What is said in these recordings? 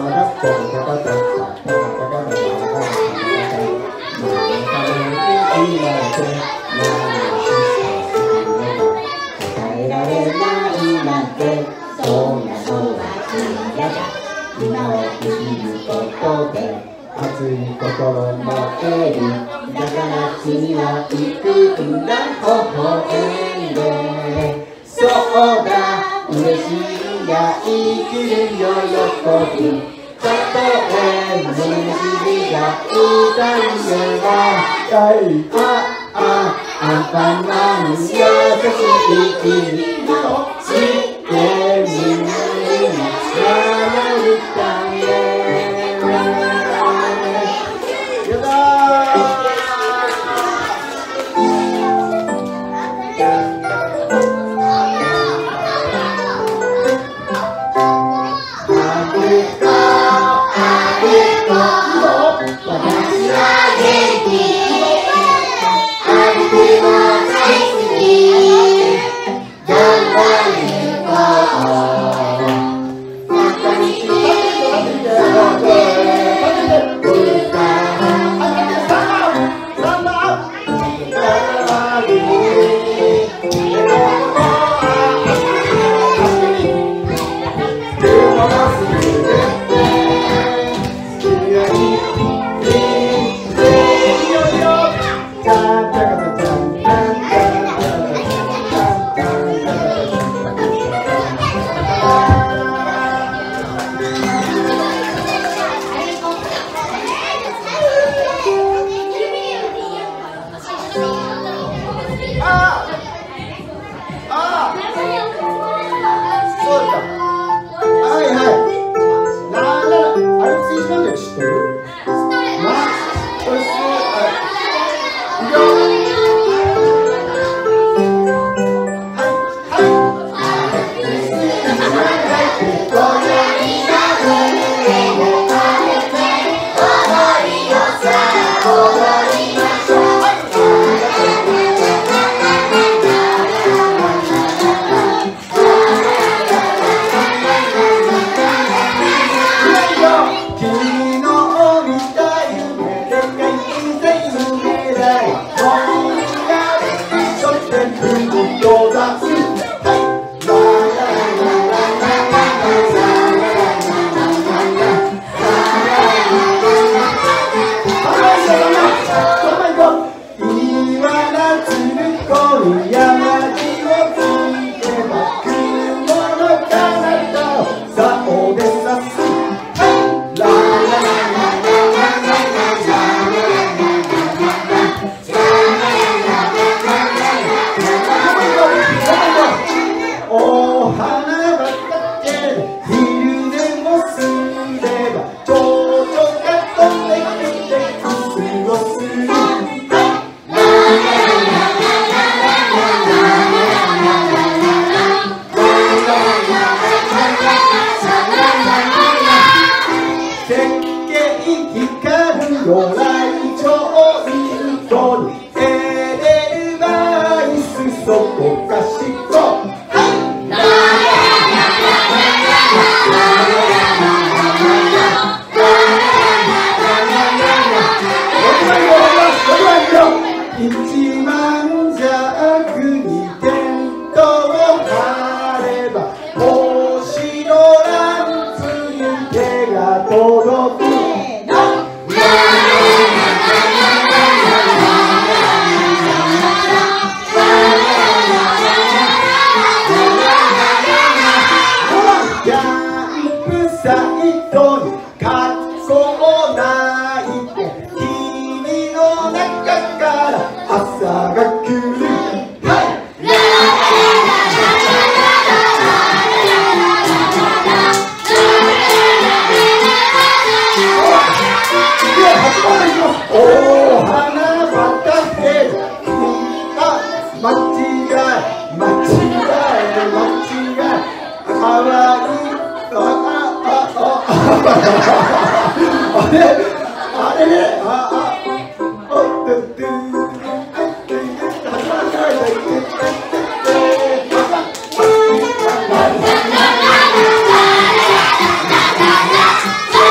「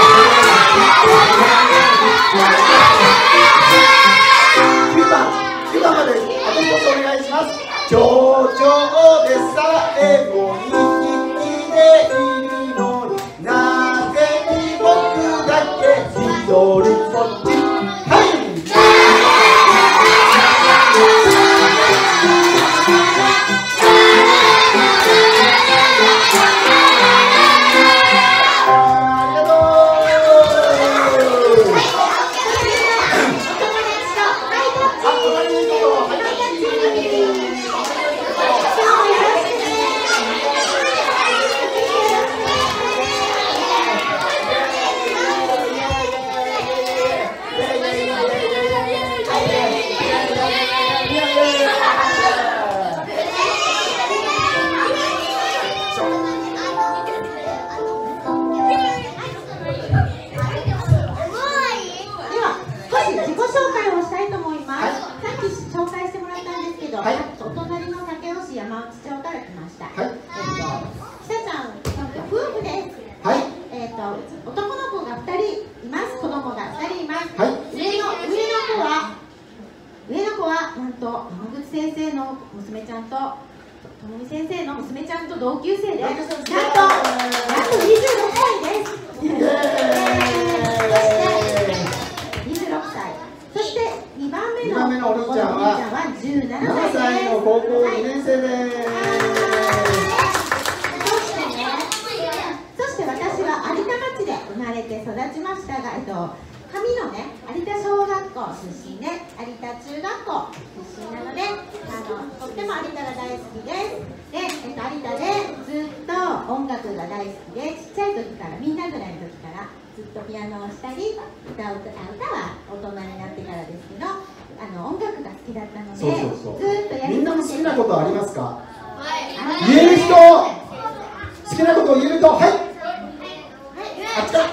先生の娘ちゃんと、ともみ先生の娘ちゃんと同級生で、なんと26歳です。26歳。そして2番目のお兄ちゃんは17歳の高校2年生です。そして私は有田町で生まれて育ちましたが、上のね、有田小学校出身で、有田中学校出身なので、とっても有田が大好きです。で、有田でずっと音楽が大好きで、ちっちゃい時から、みんなぐらいの時からずっとピアノをしたり、歌は大人になってからですけど、音楽が好きだったので、ずっとやりみんなも好きなことありますか？ はい。 言える人、好きなことを言える人、はい。あっちから。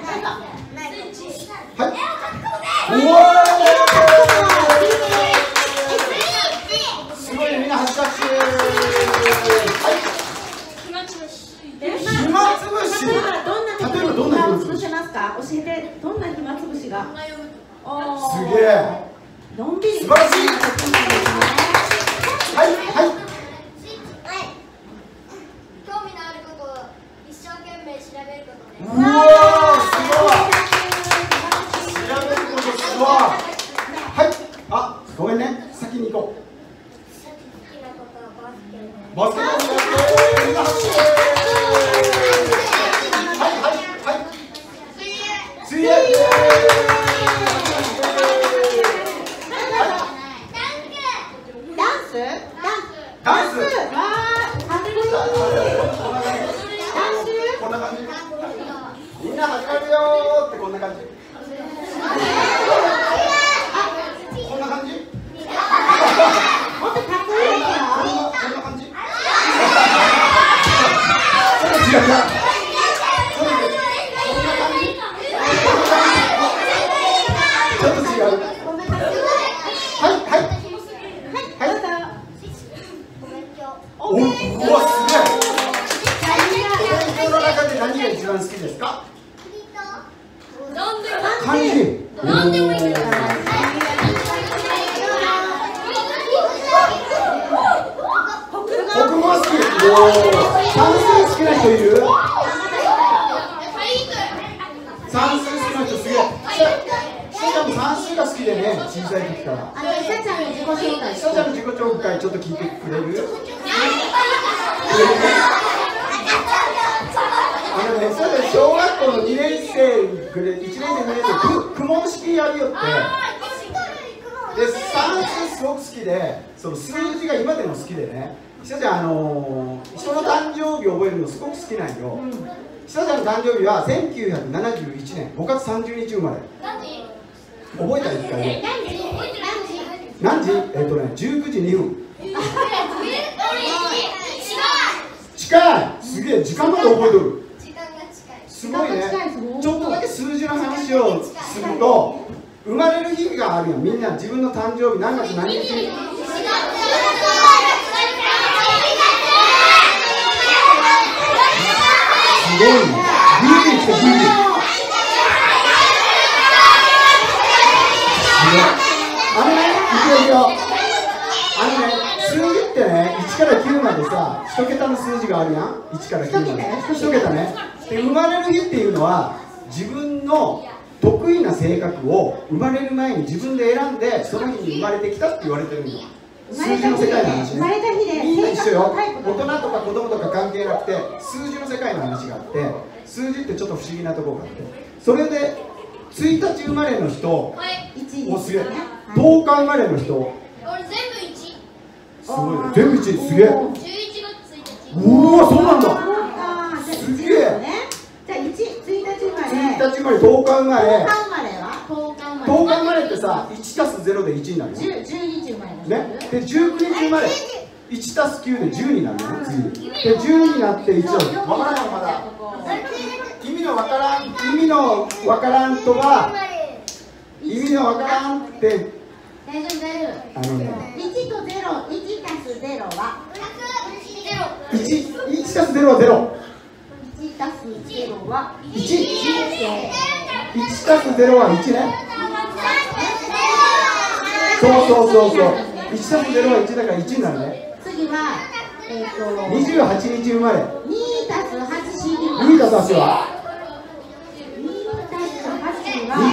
はい。うわー。すごいね、みんな拍手拍手。はい。暇つぶし。例えばどんな暇つぶし？ せますか？教えて、どんな暇つぶしが？ すげえ。 のんびり。 素晴らしい。はいはい。 興味のあることを一生懸命調べることです。 うわー、すごい。調べることすごい。はい。あ、ごめんね。先に行こう。 好きなことはバスケットボールやってみんな拍手。はいはいはい。水泳。ダンス。こんな感じ。みんな始まるよーってこんな感じ。こんな感じ。 もっとかっこいいですよ。 こんな感じ。ちょっと違うな。ちょっと違う。はいはい。お、うわ、すげえ。お勉強の中で何が一番好きですか？漢字。 なんでもいいです。 国語好き。算数好きな人いる？算数好きな人すげえ。しかも算数が好きでね、小さい時から。 ひさちゃんの自己紹介。 ひさちゃんの自己紹介ちょっと聞いてくれる？小学校の2年生、1年生、2年生、公文式やるよって。で、算数すごく好きで、その数字が今でも好きでね。ひさちゃん、人の誕生日を覚えるのすごく好きなんよ。ひさちゃんの誕生日は1971年5月30日生まれ。覚えた1回。何時？19時2分。近い。すげえ、時間まで覚えとる。すごいね。ちょっとだけ数字の話をすると、生まれる日があるよ。みんな自分の誕生日何月何日？すごいね。グーに来てグーに。いくよ。数字ってね、1から9までさ、1桁の数字があるやん。1から9まで。1桁ね。で、生まれる日っていうのは、自分の得意な性格を生まれる前に自分で選んで、その日に生まれてきたって言われてるんだ。数字の世界の話ね。みんな一緒よ。大人とか子供とか関係なくて、数字の世界の話があって、数字ってちょっと不思議なところがあって、それで1日生まれの人、おすげえ。10日生まれの人、 俺全部1。 すごいね。全部1、すげえ。 11月1日。 うわ、そうなんだ。すげえ。 じゃあ1日生まれ。 1日生まれ、10日生まれ。 10日生まれは 10日生まれってさ、1たす0で1になるよ。 10日生まれの人ね。で、19日生まれ。1たす9で10になるよね、次。で、10になって1を。わからんよ、まだ。意味のわからんとは、意味のわからんって、 大丈夫。1と0、1たす0は 1たす0は0。 1たす0は 1。1たす0は1ね。そう。 1たす0は1だから1になるね。 次は 28日生まれ。 2たす8 2たす8は 2たす8は 2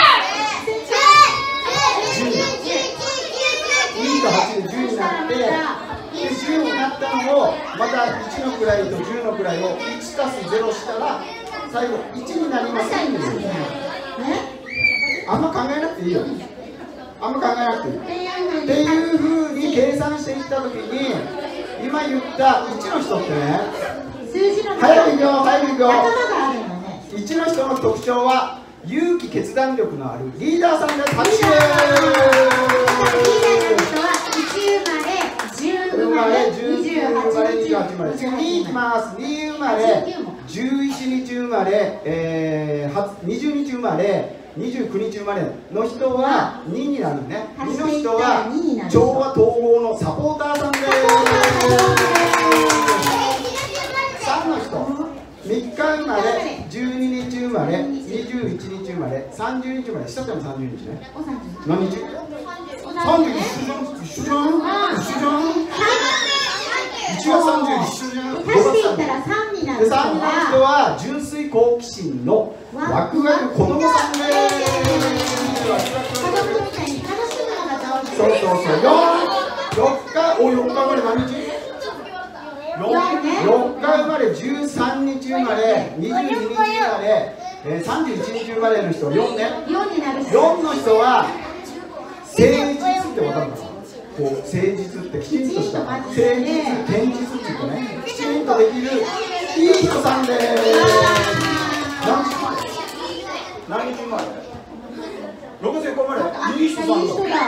と8で10になって、で10になったのをまた1の位と10の位を1たす0したら最後1になりませんですよ。あんま考えなくていいよ。あんま考えなくていい。っていうふうに計算していったときに、今言った1の人ってね、 数字の早くいくよ、早くいくよ。 頭があるのね。 1の人の特徴は勇気決断力のあるリーダーさんです。拍手。生まれ19生まれ28生まれ。次に行きます。2生まれ11日生まれ、20日生まれ29日生まれの人は2になるね。2の人は調和統合のサポーターさんです。3の人3日生まれ12日生まれ21日生まれ30日生まれ。下でも30日ね。何日？30日一緒じゃん。1月30日一緒じゃん。 足していったら3になる人 3の人は純粋好奇心のワクワク子供さんです。 家族みたいに楽しむのが上手。 そう4日生まれ何日？4日生まれ13日生まれ22日生まれ31日生まれの人4ね。4の人は誠実って分かるかな。こう誠実ってきちんとした誠実、堅実っていうかね、きちんとできるいい人さんです。何日生まれ？6月生まれ。いい人さんだ。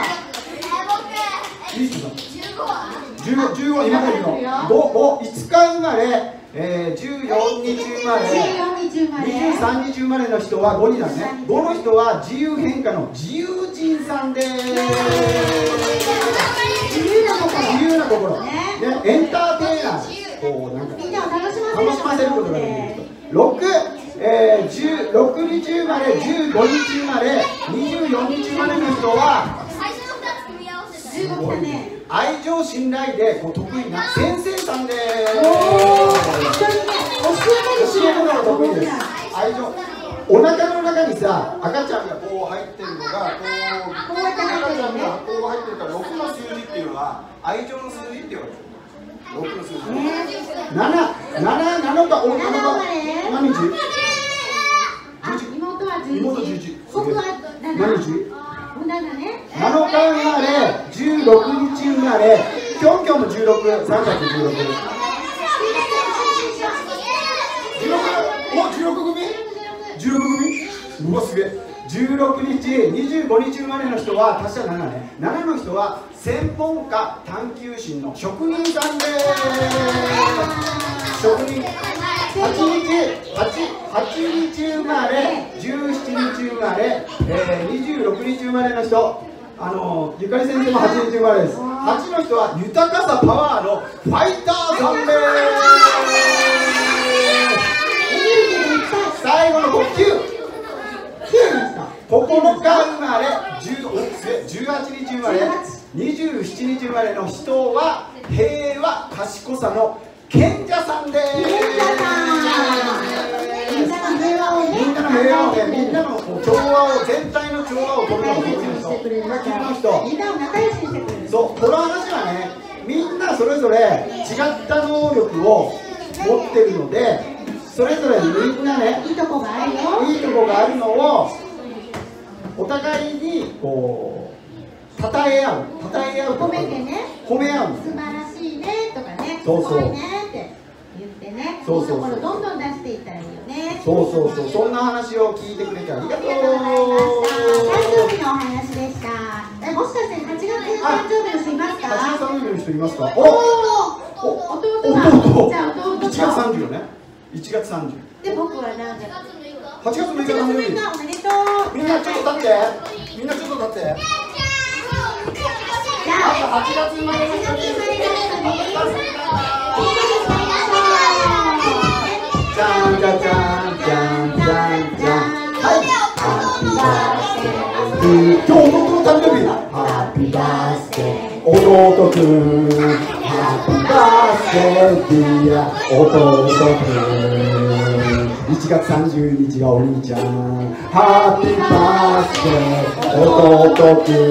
いい人さん。15今からいるの。5日生まれ、14日生まれ、23日生まれの人は5になるね。5の人は自由変化の自由人さんです。自由な心、ね、エンターテイナー。こうなんか楽しませることができる人。16日生まれ、15日生まれ、24日生まれの人は愛情信頼でこう得意な先生さんです。教えるのが得意です。愛情。お腹の中にさ、赤ちゃんがこう入ってるのが赤ちゃんがこう入ってるから6の数字っていうのは愛情の数字って言われてる。6の数字。7日何日？妹11。何日？7日生まれ、16日生まれ、きょんきょんも16、3月16。お、16組？16組？うわ、すげえ。16日、25日生まれの人は足したら7ね。7の人は専門家、探求心の職人さんです。職人。8日生まれ、17日生まれ、26日生まれの人、ゆかり先生も8日生まれです。8の人は豊かさパワーのファイターさんです。最後の9日生まれ、18日生まれ、27日生まれの人は平和賢さの賢者さんです。みんなの平和をね、みんなの調和を、全体の調和を取るのが得意な人。そう、この話はね、みんなそれぞれ違った能力を持ってるので、それぞれみんなね、いいとこがあるのをお互いにこう称え合う褒めてね、 褒め合う。 素晴らしいねとかね、すそうごいねって言ってね、いいところどんどん出していったらいいよね。 そう、そんな話を聞いてくれてありがとうございました。 誕生日のお話でした。もしかして8月誕生日の人いますか？ 8月誕生日の人いますか？ 弟が。じゃあ弟 1月30ね。1月30。 で僕は何月？8 月6日誕生日。 おめでとう。 みんなちょっと立って。じゃあ8月生まれの人にじゃんじゃじゃんじゃんじゃんじゃん。はい。今日弟の誕生日。ハッピーバースデー。 弟くんハッピーバースデーディア弟くん1月30日がお兄ちゃんハッピーバースデー弟く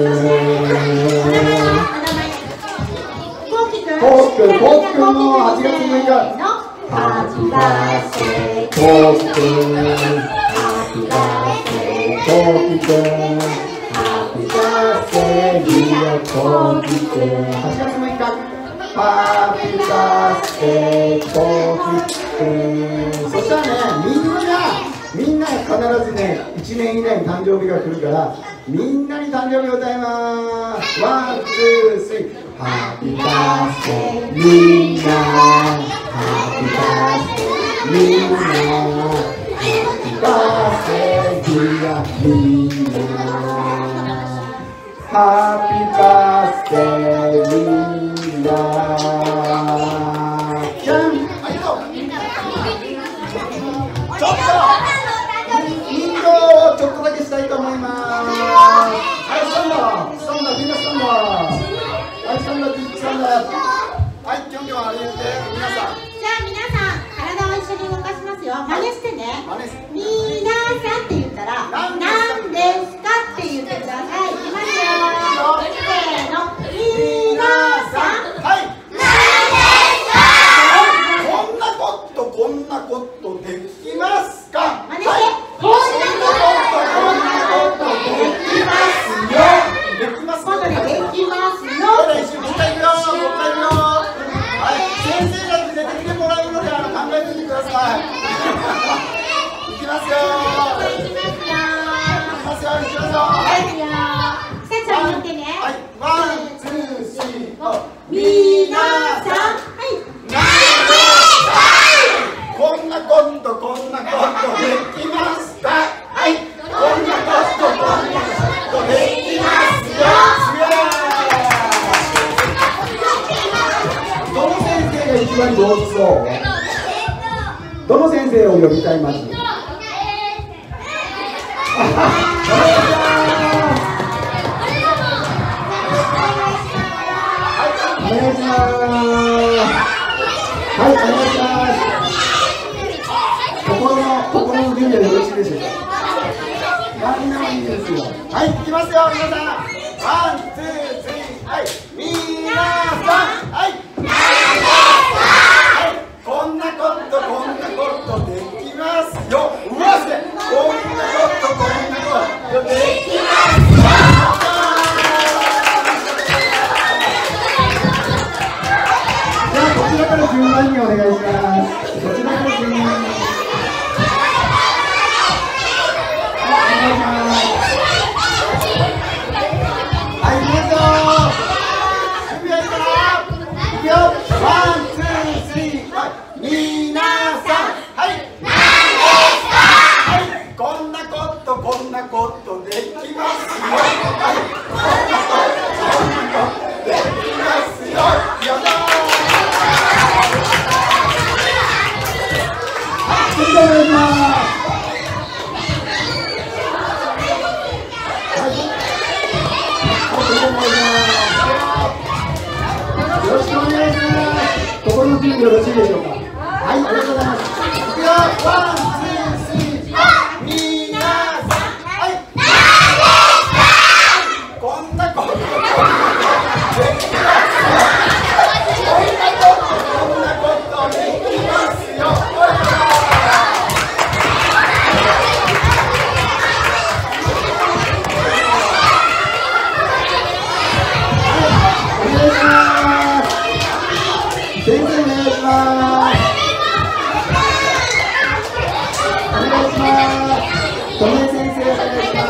んコウキくんの8月6日ハッピーバースデーコウキくんハッピーバースデーコウキくんハッピーバースデーディアコウキくん8月6日ハッピーバースデーコウキくんそしたらねみんな必ずね1年以内に誕生日が来るからみんなに誕生日を歌います。ワン、ツー、スリー。ハッピーバースデーみんな。ハッピーバースデーみんな。ハッピーバースデーディアみんな。ハッピーバースデーみんな。じゃん。ありがとう。ちょっと。運動をちょっとだけしたいと思います。はい、スタンド、みんなスタンド。はい、スタンド、スタンド。はい、キョンキョン歩いて、皆さん。 じゃあ皆さん、体を一緒に動かしますよ。真似してね。皆さんって言ったら、何ですかって言ってください。いきますよ。せーの。皆さん。 はい。こんなことできますか。 真似して。こんなことできますよ。 できます今度ね、できますよ。 もう一回いくよ。はい、先生たち出てきてもらうので考えてみてください。いきますよ。 さん言ってね。 はい、ワン、ツー、スリー、フォー。 皆さん。はい。 こんなことできますか。はい。こんなことできますよ。どの先生が一番上手そう？どの先生を呼びたいます？お願いします。はい、お願いします。心の準備はよろしいでしょうか。何でもいいですよ。はい、いきますよ、皆さん。ワン、ツー、スリー、はい。皆さん、はい。はい、こんなことできますよ。うわせ、こんなことできますよ。じゃあ、こちらから順番にお願いします。こちらから順番に。ことできますよ。できますよ。やだー。お願いします。よろしくお願いします。心の準備よろしいでしょうか。はい、ありがとうございます。いくよ、ワン、ツー、スリー、皆さん。こんなことできますよ。お願いします。先生お願いします。お願いします。戸根先生お願いします。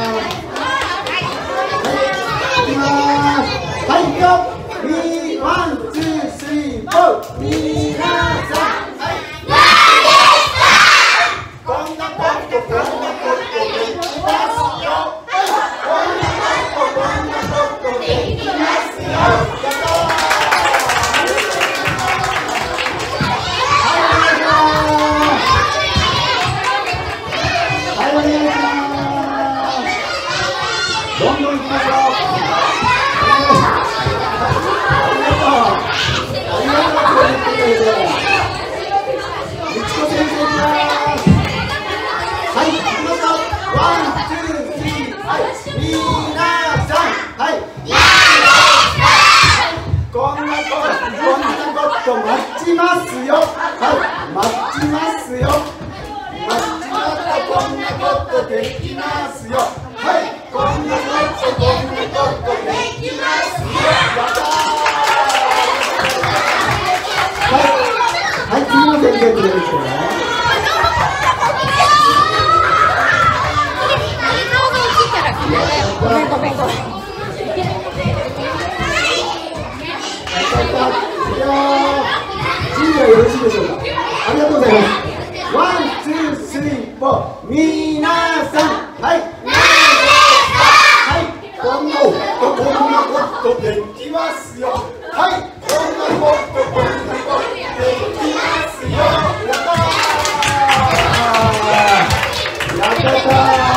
はい、いくよ。ワン、ツー、スリー、フォー。皆さん、はい。こんなことできますよ。こんなことできますよ。はい、お願いします。 ことできますよ。はい、こんなことできますよ。やったー。はい、次の宣言で出てきてね。ごめん。準備はよろしいでしょうか。ありがとうございます。ワン、ツー、スリー、フォー。皆さん、はい。はい、こんなことできますよ。はい、こんなことできますよ。やったー。やったー。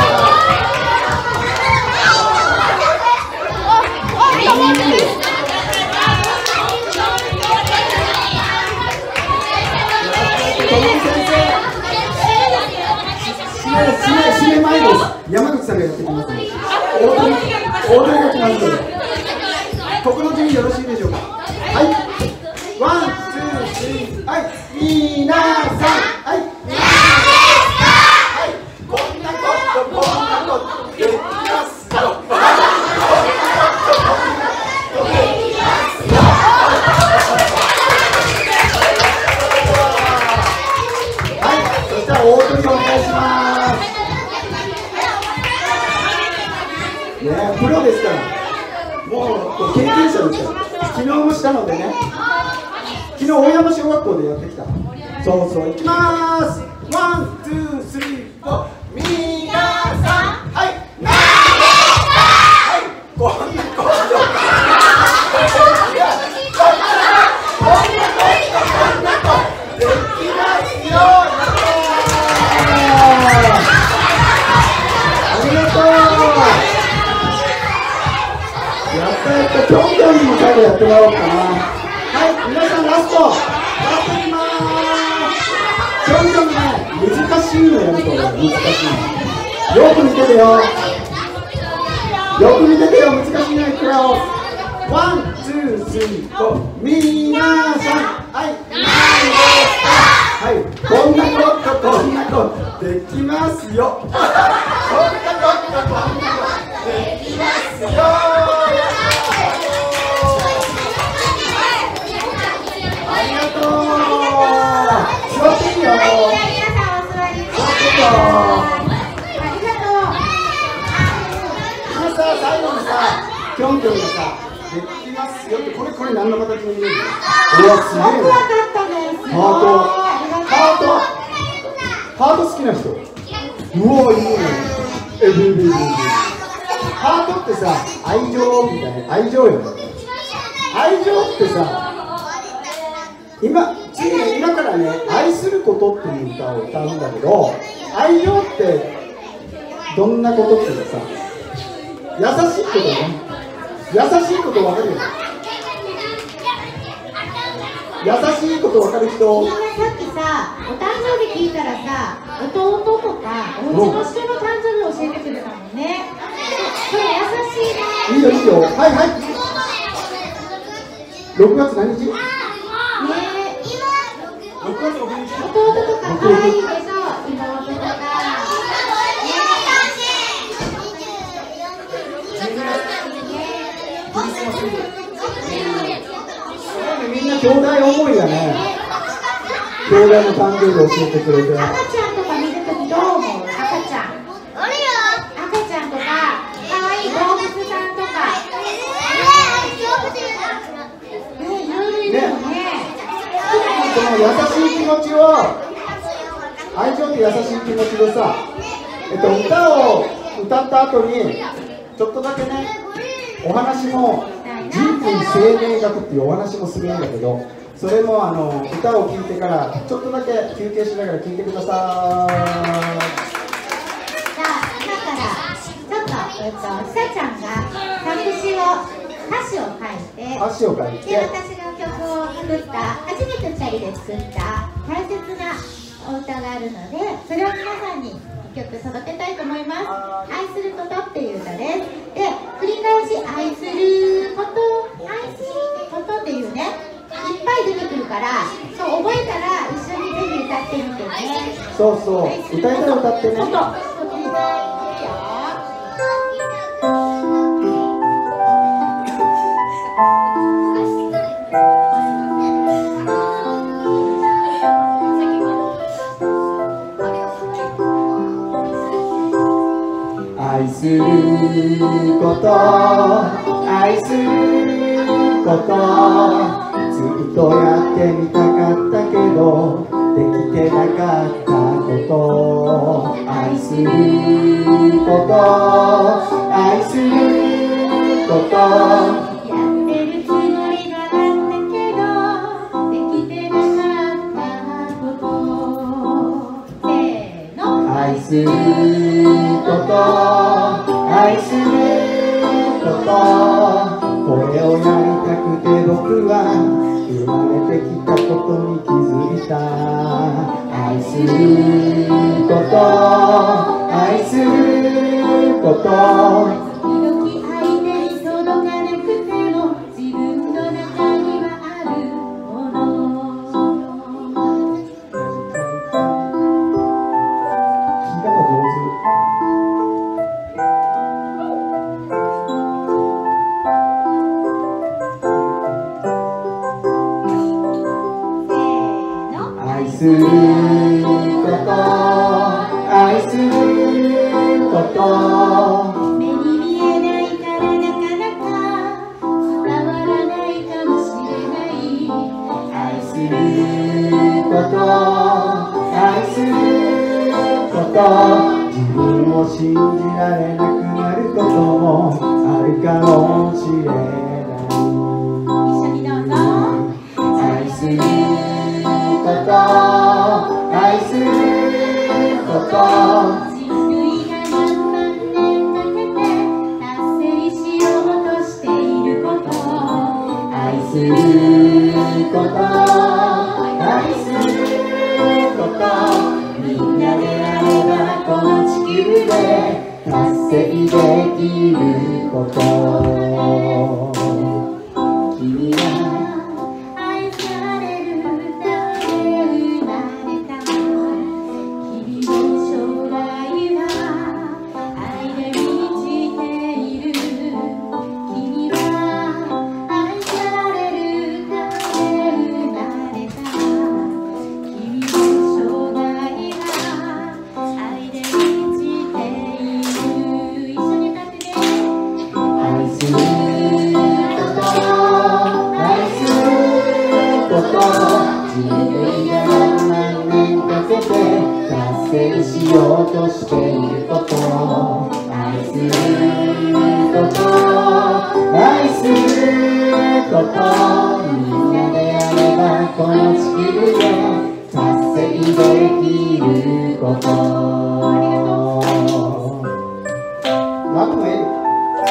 締め前です。山口さんがやってきますので、大鳥が来ますので、ここの順位よろしいでしょうか。はい、ワン、ツー、スリー、はい、皆さん、はい、はい、こんなことできますよ。大鳥お願いします。ね、プロですから、もう経験者ですから。昨日もしたのでね。昨日大山小学校でやってきた。そうそう、いきまーす。ワン、ツー、スリー、フォー。皆さん、はい。はい、こんなことできますよ。ぴょんぴょんにも最後やってもらおうかな。はい、皆さんラストいきまーす。ぴょんぴょんね、難しいのやると難しい。よく見ててよ。よく見ててよ、難しいのいくよ。ワン、ツー、スリー、フォー。皆さん、はい。はい、こんなことできますよ。こんなことできますよ。ありがとう。座っていいよ。皆さんお座りください。ありがとう。今さ、最後にさ、ぴょんぴょんがさ、できますよって、これ何の形に見えるの？うわ、すげえな。ハート好きな人。うわ、いいね。ハートってさ、愛情みたいな、愛情よね。愛情ってさ、今からね、愛することっていう歌を歌うんだけど、愛情ってどんなことっていうかさ、優しいことね。優しいこと分かるよね。優しいこと分かる人。みんなさっきさ、お誕生日聞いたらさ、弟とかお家の人の誕生日教えてくれたもんね。それ優しいね。いいよいいよ。はいはい。6月何日？ねえ。6月6日。弟とか可愛いでしょ。妹とか。みんな兄弟思いだね。兄弟の誕生日教えてくれて。赤ちゃんとか見るときどう思う？赤ちゃん。赤ちゃんとか、可愛い動物さんとか。いろいろいるよね。その優しい気持ちを、愛情って優しい気持ちでさ、歌を歌った後に、ちょっとだけね、お話も。人類生命学っていうお話もするんだけど、それも歌を聴いてからちょっとだけ休憩しながら聴いてください。じゃあ今からちょっとひさちゃんが歌詞を書いて、で私が曲を作った初めて2人で作った大切なお歌があるので、それを皆さんに1曲届けたいと思います。愛することっていう歌です。で、繰り返し愛することっていうね、いっぱい出てくるから、そう覚えたら一緒にぜひ歌ってみてね。そうそう、歌いたら歌ってね。 愛すること愛することずっとやってみたかったけどできてなかったこと愛すること愛することやってるつもりがあったけどできてなかったことせーの愛すること愛することこれをやりたくて僕は生まれてきたことに気づいた愛すること愛すること時々相手に届かなくても自分の中にはあるもの聞き方上手愛すること愛すること目に見えないからなかなか伝わらないかもしれない愛すること愛すること自分を信じられなくなることもあるかもしれない一緒にどうぞ愛すること愛すること人類が何万年かけて達成しようとしていること愛すること愛することみんなであればこの地球で達成できること君は愛されるため生まれた君の将来は愛で満ちている君は愛されるため生まれた君の将来は愛で満ちている一緒に歌ってね愛すること愛すること人類が何万年かけて達成しようとしていること愛すること愛することみんなであればこの地球で達成できることラブのエル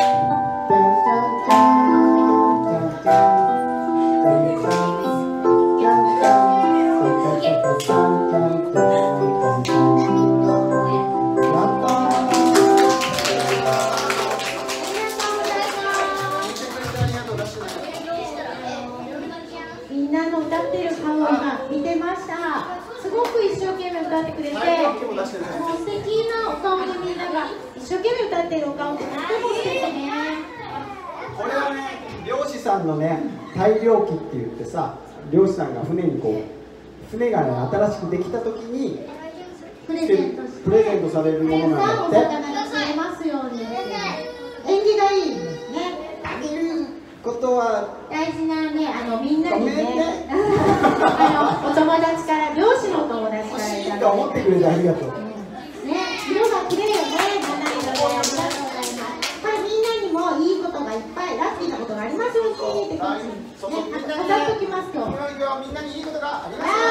みんなの歌ってる顔を今見てました。すごく一生懸命歌ってくれて、もう素敵なお顔でみんなが一生懸命歌ってるお顔ってとっても素敵ね。 これはね、漁師さんのね、大漁旗って言ってさ、漁師さんが船にこう、船がね、新しくできた時にプレゼントして、 プレゼントされるものなんだおって。 魚が釣れますようにって縁起がいいんですね。 あげることは大事なね、みんなにごめんねね、お友達から、漁師のお友達欲からいたしいと思ってくれてありがとう。 ね、色が綺麗よね、七色で。ありがとうございます。これみんなにもいいことがいっぱい、ラッキーなことがありますようにってこっちに、ね、飾っときますと。 みんなにいいことがありますよ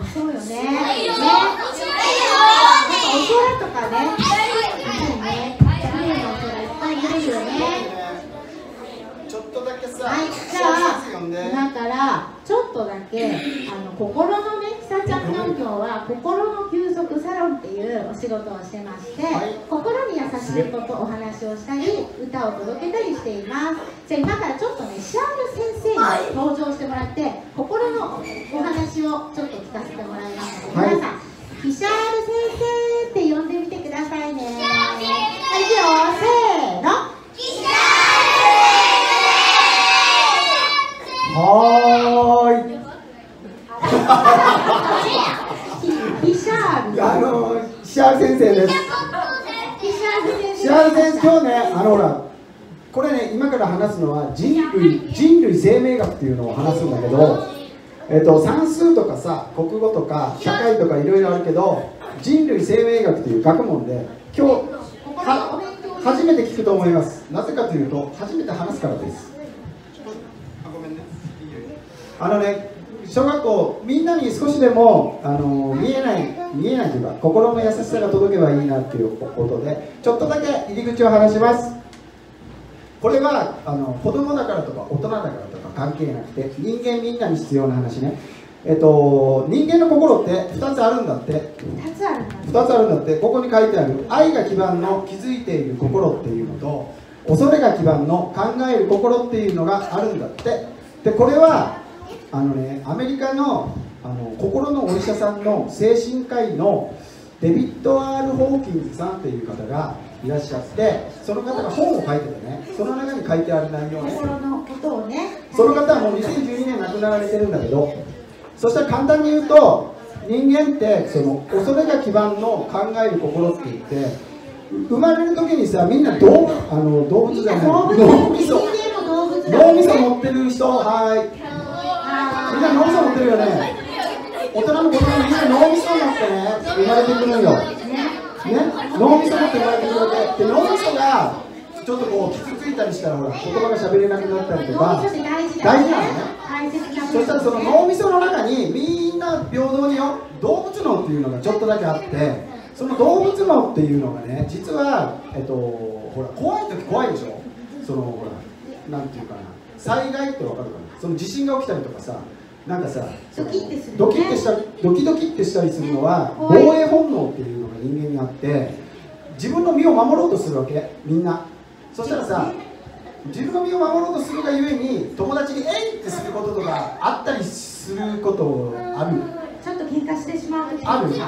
そうよね。ね。なんかお空とかね。いいね。綺麗なお空いっぱい見れるよね。 ちょっとだけさ、 はい、じゃあ今からちょっとだけ心のね、久ちゃんの今日は心の休息サロンっていうお仕事をしてまして、 はい、 心に優しいことお話をしたり歌を届けたりしています。じゃあ今からちょっとね、シャール先生に登場してもらって心のお話をちょっと聞かせてもらいますので、皆さんヒシャール先生って呼んでみてくださいね。はい、いくよ、せーの。 はーい。 ヒシャール。 シャール先生です。 ヒシャール先生。 シャール先生、今日ね、ほら、これね、今から話すのは人類生命学っていうのを話すんだけど、算数とかさ、国語とか社会とかいろいろあるけど、人類生命学という学問で、今日初めて聞くと思います。なぜかというと、初めて話すからです。小学校みんなに少しでも見えないというか心の優しさが届けばいいなっていうことでちょっとだけ入り口を話します。これは子供だからとか大人だからとか関係なくて人間みんなに必要な話ね。人間の心って2つあるんだって。2つあるんだって。ここに書いてある愛が基盤の気づいている心っていうのと恐れが基盤の考える心っていうのがあるんだって。でこれはアメリカの心のお医者さんの精神科医のデビッド・ R ・ホーキンズさんっていう方がいらっしゃって、その方が本を書いててね、その中に書いてある内容ね、 心のことをね、 その方はもう2012年亡くなられてるんだけど、そしたら簡単に言うと人間ってその恐れが基盤の考える心って言って生まれる時にさ、みんな動物じゃない、脳みそ持ってる人、はい、みんな脳みそ持ってるよね。大人の子供みんな脳みそを持ってね生まれてくるんよ、脳みそ持って生まれてくるわけで、脳みそがちょっとこう傷ついたりしたらほら言葉が喋れなくなったりとか大事なのね。そしたらその脳みその中にみんな平等によ動物脳っていうのがちょっとだけあって、その動物脳っていうのがね実はほら怖い時怖いでしょ。そのほらなんていうかな、災害ってわかるかな、その地震が起きたりとかさ、なんかさドキッとしたりするのは防衛本能っていうのが人間にあって、自分の身を守ろうとするわけみんな。そしたらさ、自分の身を守ろうとするがゆえに友達に「えい!」ってすることとかあったりすることある。 ちょっと喧嘩してしまう時ある。正直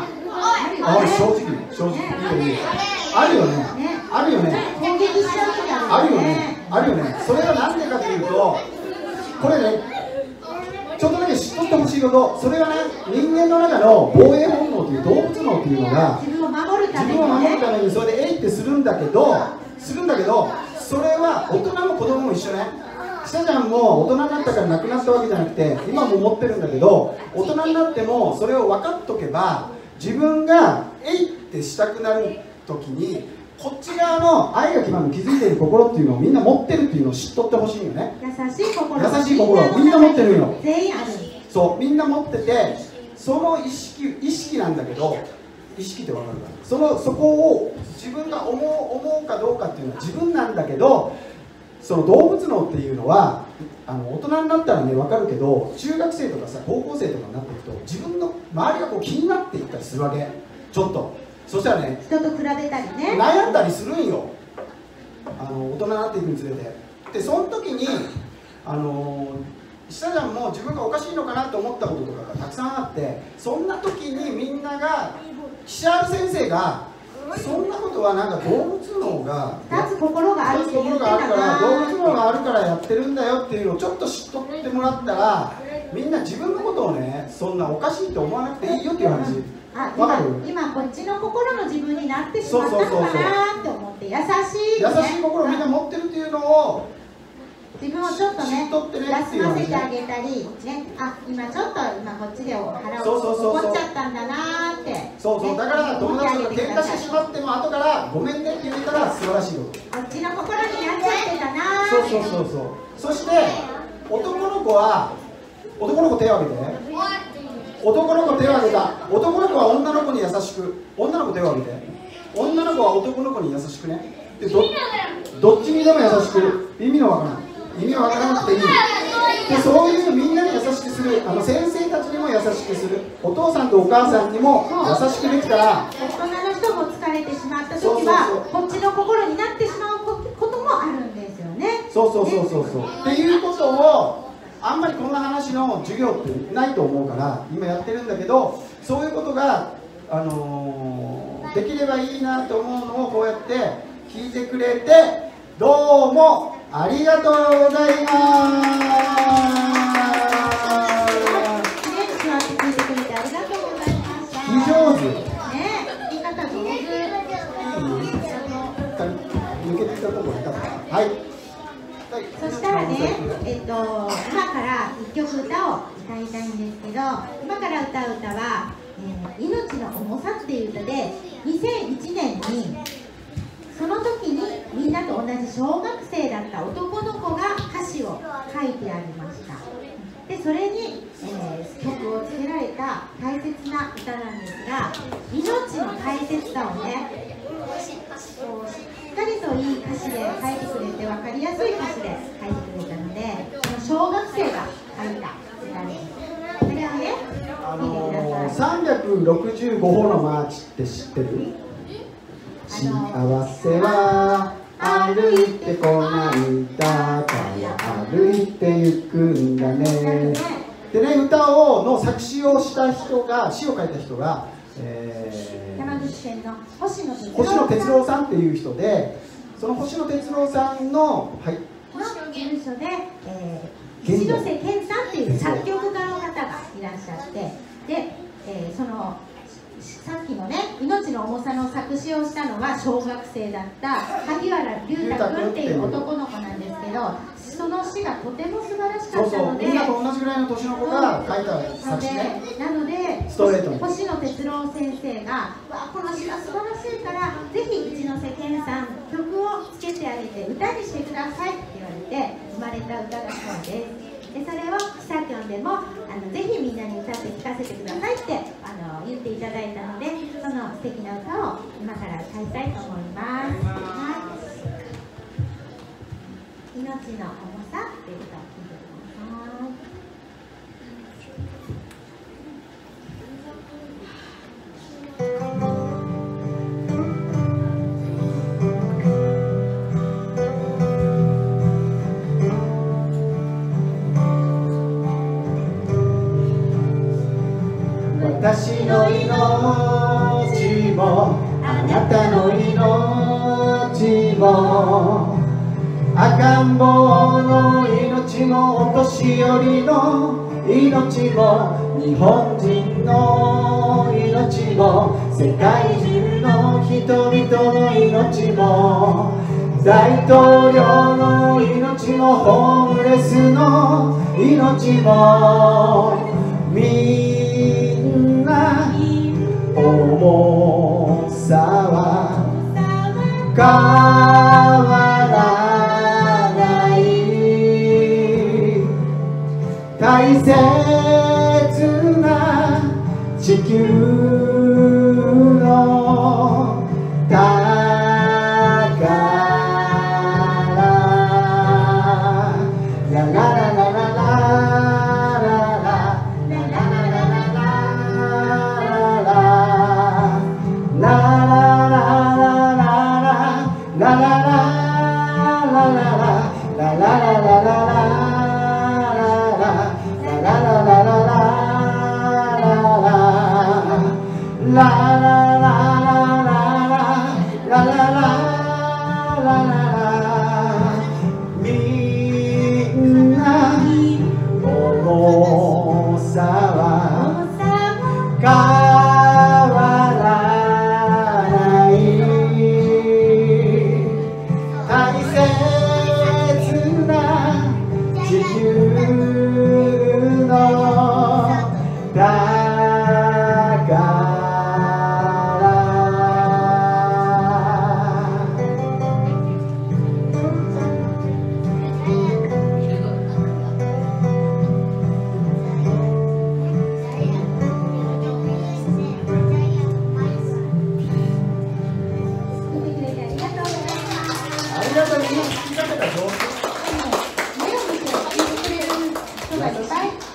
あるよね。あるよね。 攻撃しちゃう時あるよね。あるよね。それはなんでかというと、これねちょっとだけ知っとってほしいこと、それはね人間の中の防衛本能という動物脳っていうのが自分を守るためにそれで「えい!」ってするんだけど、それは大人も子供も一緒ね。しさちゃんも大人になったからなくなったわけじゃなくて今も持ってるんだけど、大人になってもそれを分かっとけば自分が「えい!」ってしたくなる時にこっち側の愛が基盤の気づいている心っていうのをみんな持ってるっていうのを知っとってほしいよね。 優しい心みんな持ってるよ。 全員ある。 そうみんな持ってて、その意識なんだけど、意識って分かるかな、そこを自分が思うかどうかっていうのは自分なんだけど、その動物脳っていうのは大人になったらね分かるけど、中学生とかさ高校生とかになっていくと自分の周りがこう気になっていったりするわけ。ちょっとそしたらね人と比べたりね悩んだりするんよ、大人になっていくにつれて。でその時にしさちゃんも自分がおかしいのかなと思ったこととかがたくさんあって、そんな時にみんなが岸原先生がそんなことはなんか動物脳が 2つ心があるって言ってたから動物脳があるからやってるんだよっていうのをちょっと知っとってもらったら、みんな自分のことをねそんなおかしいと思わなくていいよっていう話。 今こっちの心の自分になってしまったのかなって思って優しい心をみんな持ってるっていうのを自分をちょっとね休ませてあげたりね、今ちょっとこっちで腹を怒っちゃったんだなーって、 そうだから友達と喧嘩してしまっても後からごめんねって言えたら素晴らしいこと。 こっちの心になっちゃってたなーって。 そして男の子手を挙げて。 男の子手を挙げた。男の子は女の子に優しく。女の子手を挙げて。女の子は男の子に優しくね。でどっちにでも優しく。意味のわからない。意味がわからなくていい。でそういうみんなに優しくする。先生たちにも優しくする。お父さんとお母さんにも優しくできたら。 大人の人も疲れてしまった時はこっちの心になってしまうこともあるんですよね。 そう。っていうことをあんまりこんな話の授業ってないと思うから今やってるんだけど、そういうことが、できればいいなと思うのをこうやって聞いてくれて、どうもありがとうございます。 座って聞いてくれてありがとうございました。 非上手。 ね、言い方上手。 抜けてきたところいたかな。はい。 そしたらね、今から1曲歌を歌いたいんですけど、今から歌う歌は「命の重さ」っていう歌で、2001年にその時にみんなと同じ小学生だった男の子が歌詞を書いてありました。でそれに、曲をつけられた大切な歌なんですが、命の大切さをね、しっかりといい歌詞で書いてくれて、分かりやすい歌詞で書いてくれたので、その小学生が書いた歌です。それをね、聞いてください。 365歩のマーチって知ってる？幸せは歩いてこないだから歩いてゆくんだね。でね、歌の作詞をした人が、詩を書いた人が、 山口県の星野哲郎さんっていう人で、その星野哲郎さんの、はい、 事務所で、一ノ瀬健さんっていう作曲家の方がいらっしゃって、で、そのさっきのね「命の重さ」の作詞をしたのは小学生だった萩原龍太君っていう男の子なんですけど、その詩がとても素晴らしかったので、 みんなと同じぐらいの年の子が書いた作詞ね。 なのでストレートに星野哲郎先生が「この詩が素晴らしいからぜひ一ノ瀬健さん曲をつけてあげて歌にしてください」って言われて生まれた歌だそうです。でそれをキサキョンでもぜひみんなに歌って聴かせてくださいって言っていただいたので、その素敵な歌を今から歌いたいと思います。はい、命の重さっていう歌を聴いてください。 私の命もあなたの命も赤ん坊の命もお年寄りの命も日本人の命も世界中の人々の命も大統領の命もホームレスの命もみんな重さは変わらない大切な地球の宝ラララララみんな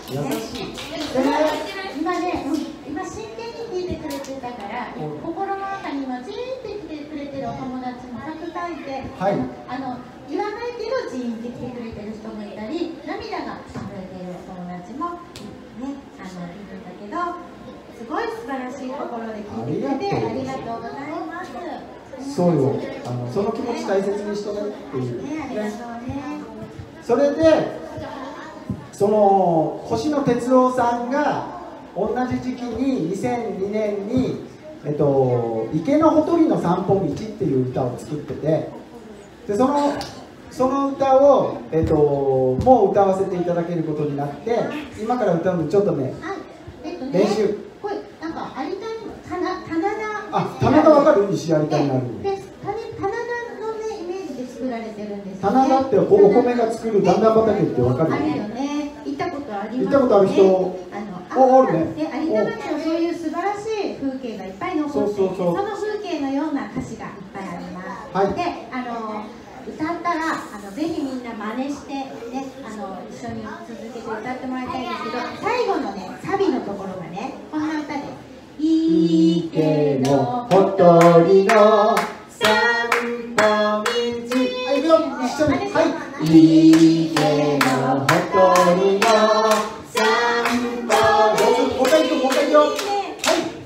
優しい。 今ね、今真剣に聞いてくれてたから、心の中に今じーって来てくれてるお友達もたくさんいて、 はい、 言わないけどじーって来てくれてる人もいたり、涙が溢れてるお友達もね、いるんだけど、すごい素晴らしい心で聞いてくれてありがとうございます。 そうよ、その気持ち大切にしてねっていう、 ね、ありがとうね。 それでその星野哲夫さんが同じ時期に2002年に、池のほとりの散歩道っていう歌を作ってて、でその歌を、もう歌わせていただけることになって、今から歌うのちょっとね、練習。 これなんか有田に棚田わかる？西有田になる。 棚田のねイメージで作られてるんですよね。 棚田ってお米が作る段々畑ってわかる？ あるよね。行ったことありますね。 行ったことある人。あるね。 有田町はそういう素晴らしい風景がいっぱい残っていて、その風景のような歌詞がいっぱいあります。 はい。 で、歌ったらぜひみんな真似してね、一緒に続けて歌ってもらいたいんですけど、最後のねサビのところがねこんな歌です。池のほとりの散歩道。はい、いくよ、一緒に。はい。池のほとりの散歩道。もう一回いくよ、もう一回いくよ。はい。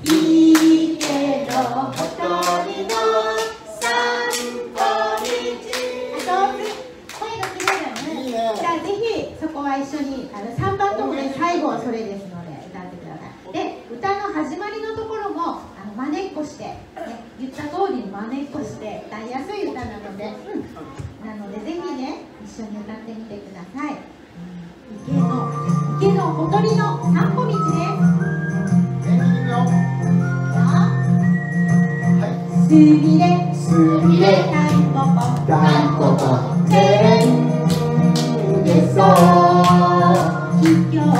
池のほとりの散歩道。声が綺麗だね。いいね。じゃあぜひそこは一緒に3番ともね最後はそれですので歌ってください。で、歌の始まりのところも真似っこして、ね、言った通りに真似っこして歌いやすい歌なので、なのでぜひね一緒に歌ってみてください。池のほとりの散歩道です。すみれたんぽぽてんでそうきょ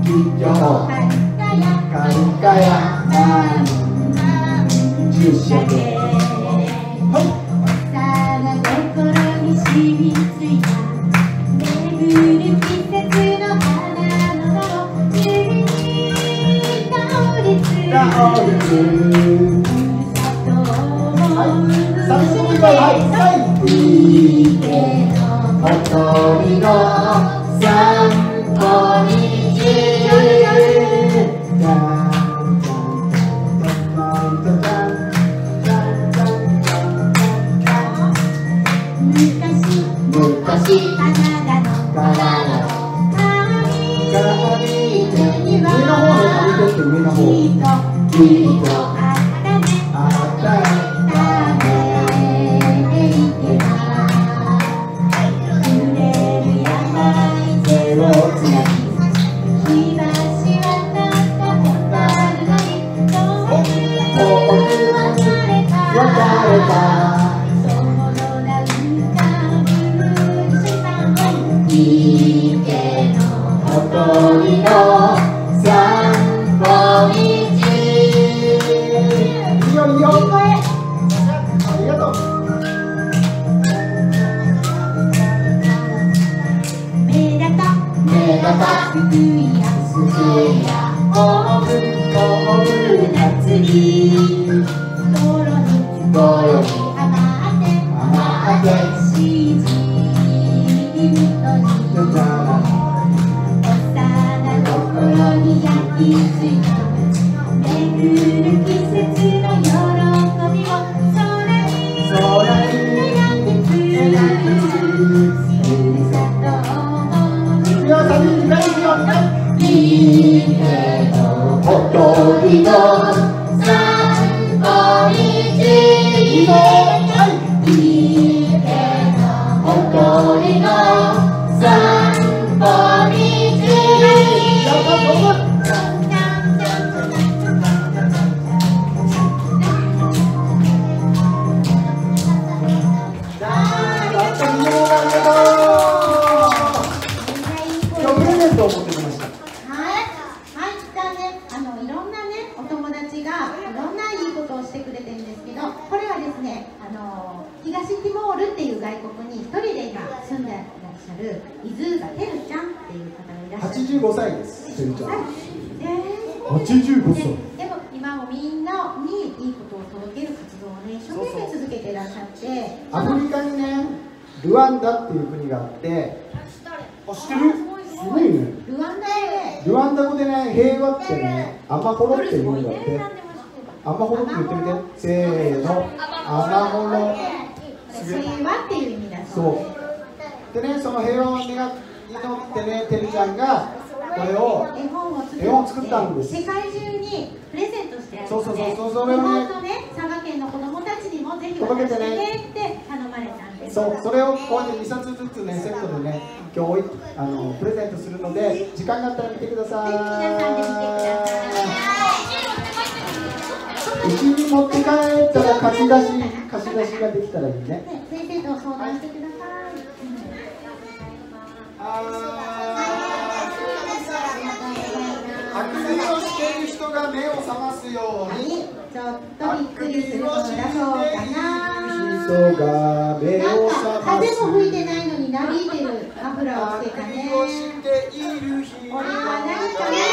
かるかやなんじゅしゃけさな心に染みついた巡る季節の花の葉を急に倒れつ池のほとりの散歩道。昔花田の上の方きっとあったね食べていけば揺れる山に手をつなぎ日差し渡ったホタルが遠く別れたその空浮かぶ水産池のほとりの散歩道。いいよ声。ありがとう。目立たすくやおぶ祭り泥に甘ってしじみとに幼心に焼き付いた巡る季節の喜びを空に描きつるふるさとの池のほとりの散歩道。池のほとりの散歩道。東ティモールっていう外国に一人で今住んでらっしゃる伊豆田てるちゃんっていう方がいらっしゃる。 85歳です。 セリちゃん。 85歳。でも今もみんなにいいことを届ける活動をね、一生懸命続けていらっしゃって、 アフリカにね、ルワンダっていう国があって、あ、知ってる？すごいね。ルワンダ語でね、平和ってね、アマホロって言うんだって。アマホロって言ってみて。せーの、アマホロ。 平和っていう意味だそう。でね、その平和を祈ってね、てるちゃんがこれを絵本を作ったんです。 世界中にプレゼントしてあるので、 そう、 日本のね、佐賀県の子供たちにもぜひ渡してねって頼まれたんです。 そう、それをこうやって2冊ずつね、セットでね、今日プレゼントするので、時間があったら見てください。 皆さんで見てください。 うちに持って帰ったら貸し出しができたらいいね。 先生と相談してください。 あくびをしている人が目を覚ますように。 ちょっとびっくりすることだそうかな。 人が目を覚ます。 風も吹いてないのになびいてるマフラーをつけたね。俺は何かね。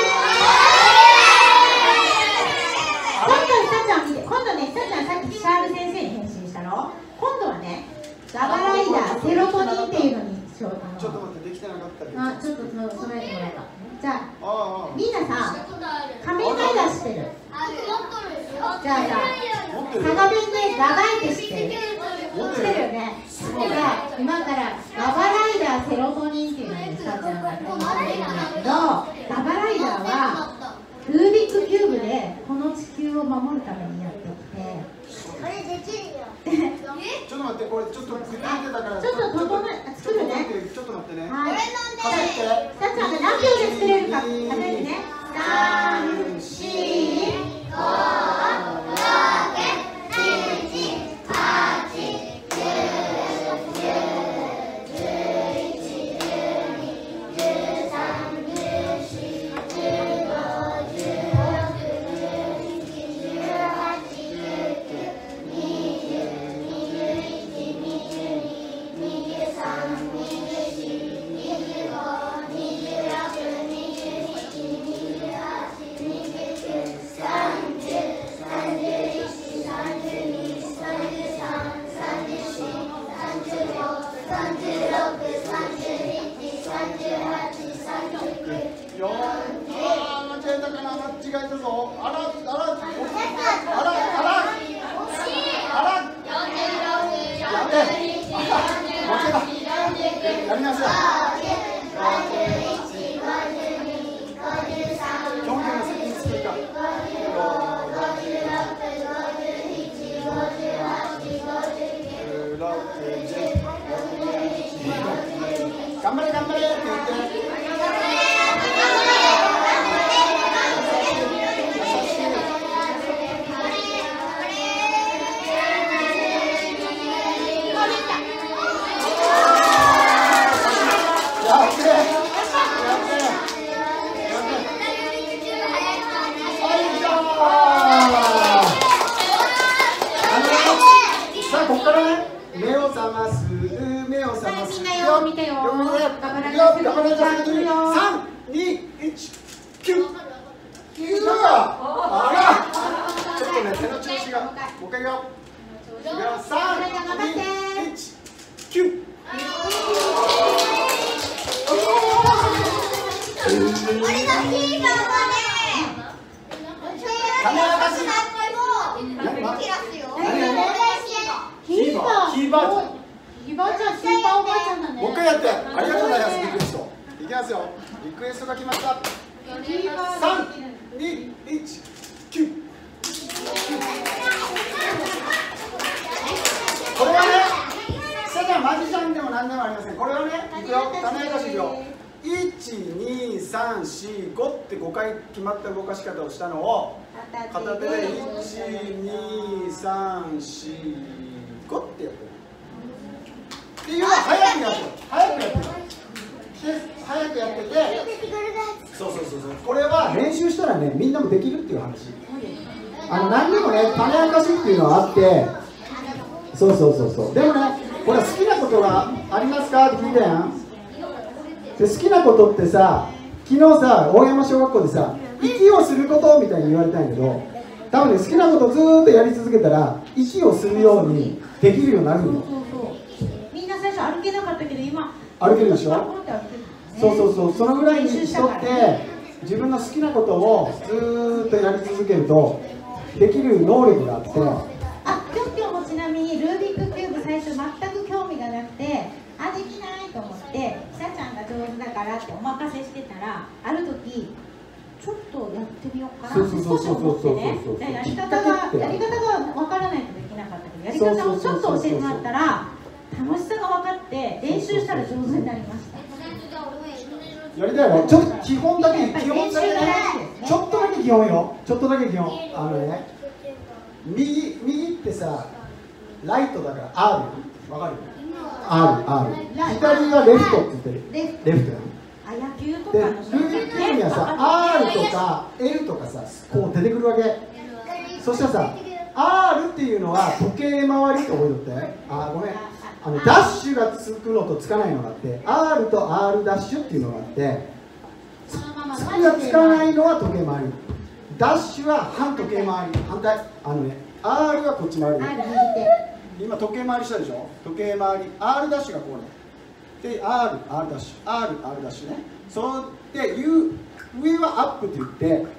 今度ね、さっちゃんさっきシャール先生に返信したの。今度はね、ガバライダー、セロトニンっていうのにしようかな。 ちょっと待って、できてなかったけど。 あ、ちょっとそれてもらえた。じゃあ、みんなさ、仮面ライダー知ってる？じゃあさ、佐賀弁でガバイって知ってる？知ってるよね。じゃあ、今からガバライダー、セロトニンっていうのにさっちゃんが返信してるんだけど、ガバライダーはルービックキューブでこの地球を守るためにやってきて。 あれできるよ。 ちょっと待って、これちょっと作ってたから。 ちょっと作るね。 ちょっと待ってね。 はい。 数えて。 さっちゃんが何秒で作れるか数えてね。3、4、5、 やりなさい。頑張れ頑張れって言って。さあここからね、目を覚ます、目を覚ます。 みんなよ、見てよ。 頑張れ3、2、1、9。あら、ちょっとね、手の調子が。もう一回いくよ。3、2、1、9。 ヒーバーちゃん、ヒーバーおばあちゃんだね。 もう一回やって、ありがとうございます。リクエスト。いきますよ。リクエストが決まった。3、2、1、9。これはね、さちゃんマジシャンでも何でもありません。これはね、いくよ。種明かしいくよ。1、2、3、4、5って5回決まった動かし方をしたのを片手で1、2、3、4、5ってやってる。っていうのは早くやってる。早くやってる。早くやってて、そう。これは練習したらね、みんなもできるっていう話。何でもね、種明かしっていうのはあって、そう。でもね、これ好きなことがありますかって聞いたやん。で好きなことってさ、 昨日さ、大山小学校でさ、息をすることみたいに言われたんやけど、多分ね、好きなことをずーっとやり続けたら、息をするようにできるようになるんよ。 みんな最初歩けなかったけど、今歩けるでしょ。そうそうう。 そう、そのぐらいに人って自分の好きなことをずーっとやり続けるとできる能力があって。 あ、ぴょんぴょんもちなみにルービックキューブ最初全く興味がなくて、あ、できないと思って、ひさちゃんが上手だからってお任せしてたら、ある時ちょっとやってみようかなって少し思ってね。やり方がわからないとできなかったけど、やり方をちょっと教えてもらったら楽しさが分かって練習したら上手になりました。 やりたいの？ちょっと基本だけ、基本だけね、ちょっとだけ基本よ。ちょっとだけ基本。右ってさ、ライトだから R。わかる？ R。左がレフトって言ってる。レフトや。 あ、野球とで、 かルービックキューブにはさ、R とか L とかさ、こう出てくるわけ。そしたらさ、R っていうのは時計回りって覚えとって。あ、ごめん。ダッシュがつくのとつかないのがあって、R と R ダッシュっていうのがあって、つくがつかないのは時計回り。ダッシュは反時計回り、反対。R はこっち回り。今時計回りしたでしょ。時計回り。R ダッシュがこうね。で、R ダッシュ、R ダッシュね。そので、上はアップって言って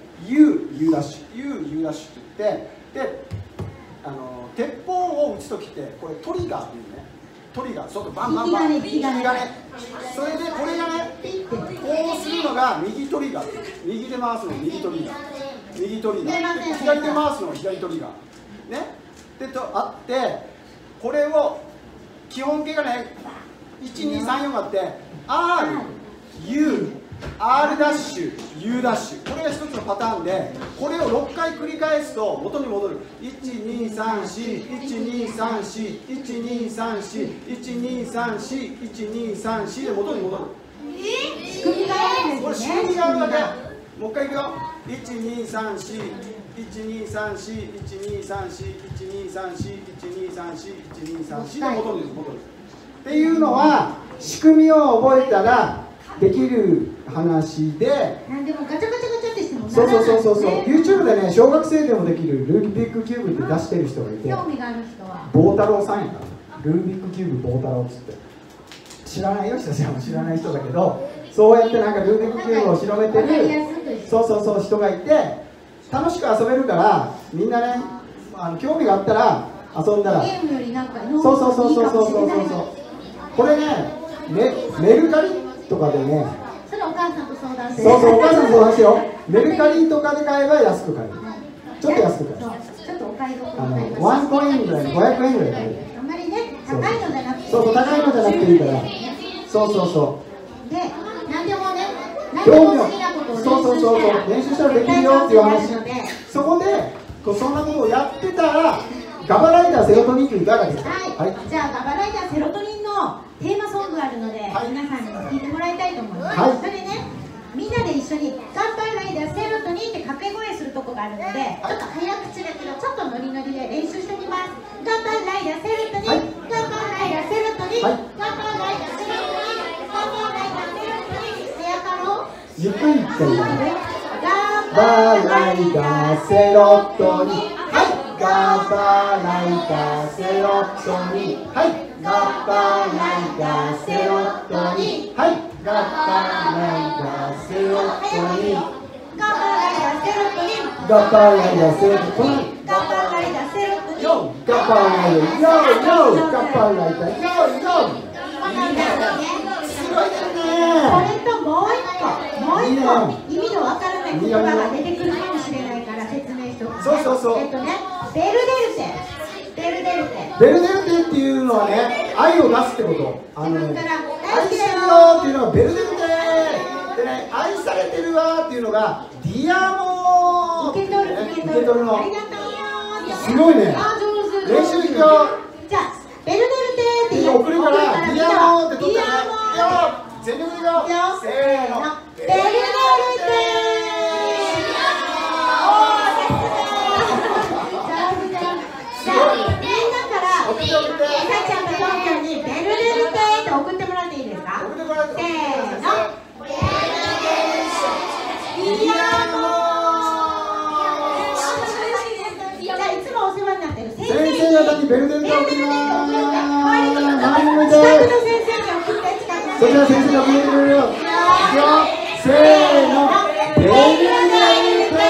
、U ダッシュ、U ダッシュって言って、で、鉄砲を撃つときって、これトリガーっていうね。トリガー、外バンバンバン。右がね。それでこれがね、こうするのが右トリガー。右で回すの右トリガー。右トリガー。左で回すの左トリガー。ね。でとあって、これを基本形がね、1、2、3、4があって、R、U、R ダッシュ、U ダッシュ、これが一つのパターンで、これを6回繰り返すと元に戻る。1234、1234、1234、1234、1234で元に戻る。 仕組みがあるんこれですね。 仕組みがあるだけ。もう一回いくよ。1234、1234、1234、1234、1234で戻るんです。戻る。っていうのは仕組みを覚えたらできる話で、 なんでもガチャガチャガチャってしてもそう、YouTube でね、小学生でもできるルービックキューブって出してる人がいて、 興味がある人は棒太郎さんやから、ルービックキューブ棒太郎っつって、知らないよ、人たちは知らない人だけど、そうやってなんかルービックキューブを広めてる、そう人がいて、楽しく遊べるから、みんなね、興味があったら遊んだら、 ゲームよりなんかそうこれね、メルカリとかでね、 それお母さんと相談してそうお母さんと相談してよ。メルカリとかで買えば安く買える。ちょっと安く買える。 ちょっとお買い得になります。 ワンコインぐらい、500円ぐらい買える。 あんまりね、高いのじゃなくて、 高いのじゃなくていいから。 で、何でもね、 興味を好きなことを練習したらできるよっていう話。そこでそんなことをやってたら、ガバライダーセロトニンっていかがですか？ はい、じゃあガバライダーセロトニンのテーマソングがあるので、皆さんに聞いてもらいたいと思います。それね、みんなで一緒にガバライダーセロトニンって掛け声するとこがあるので、ちょっと早口だけどちょっとノリノリで練習してみます。ガバライダーセロトニン、ガバライダーセロトニン、ガバライダーセロトニン、ガバライダーセロトニン、せやかろう。 ゆっくり言ってみます。 ガバライダーセロトニン、 ガバライダーセロトニン、はい、ガバライダーセロトニン、はい、ガバライダーセロトニン、 ガバライダーセロトニン、 ガバライダーセロトニン、 ガバライダーセロトニン、 ヨーガバライダー、ヨーガバライダー、ヨーすごいですね。 これともう一個意味のわからない言葉が出てくるかもしれないから説明しておくね。 そうベルデルテっていうのはね、愛を出すってこと。愛してるよっていうのがベルデルテでね、愛されてるわっていうのがディアモー、 受け取るの。ありがとう。 すごいね。 上手。 練習いくよ。 じゃあベルデルテって送るからディアモーって取ってね。全力でいくよ。せーの。 ベルデルテ。送ってもらっていいですか？せーの。 ピアノ。じゃあいつもお世話になってる先生に先生方にベルデントを送ります。 周りの先生に送って、 それでは先生が見えてくれるよ。いくよ。せーの。ベルデント。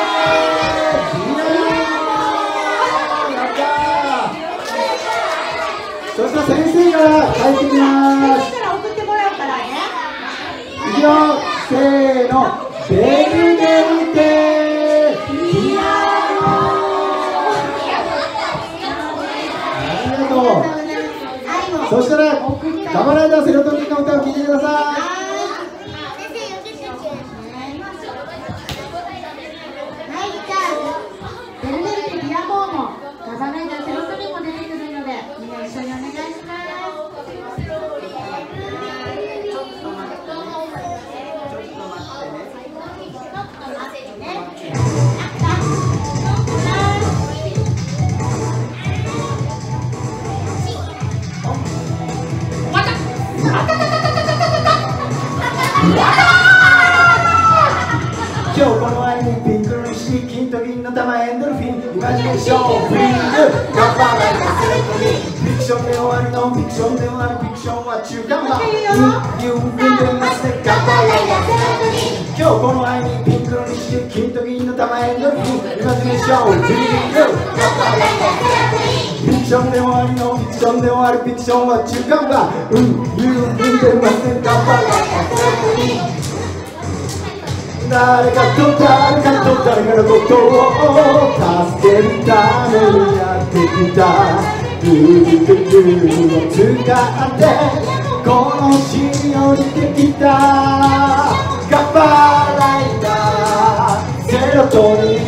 そしたら先生から帰ってきます。 先生から送ってもらうからね。 いくよ。せーの。ベルデンテピアノ。ありがとう。そしたらガバライダーセロトニンの歌を聴いてください。 ベルデルテビアボーもガバナイダーセロトニンも出てくるので、みんな一緒にお願いします。 今日この愛にピンクの石金と銀の玉エンドルフィンイマジネーションフリールガバライダーセロトニンフィクションで終わりのフィクションで終わるフィクションは中間版ユーフィンでますねガバライダーセロトニン今日この愛にピンクの石金と銀の玉エンドルフィンイマジネーションフリールガバライダーセロトニンフィクションで終わりのフィクションで終わるフィクションは中間版ユーフィンでますねガバライダーセロトニン誰かと誰かと誰かのことを助けるためにやってきたルールを使ってこの地に降りてきたガバライダーセロトニ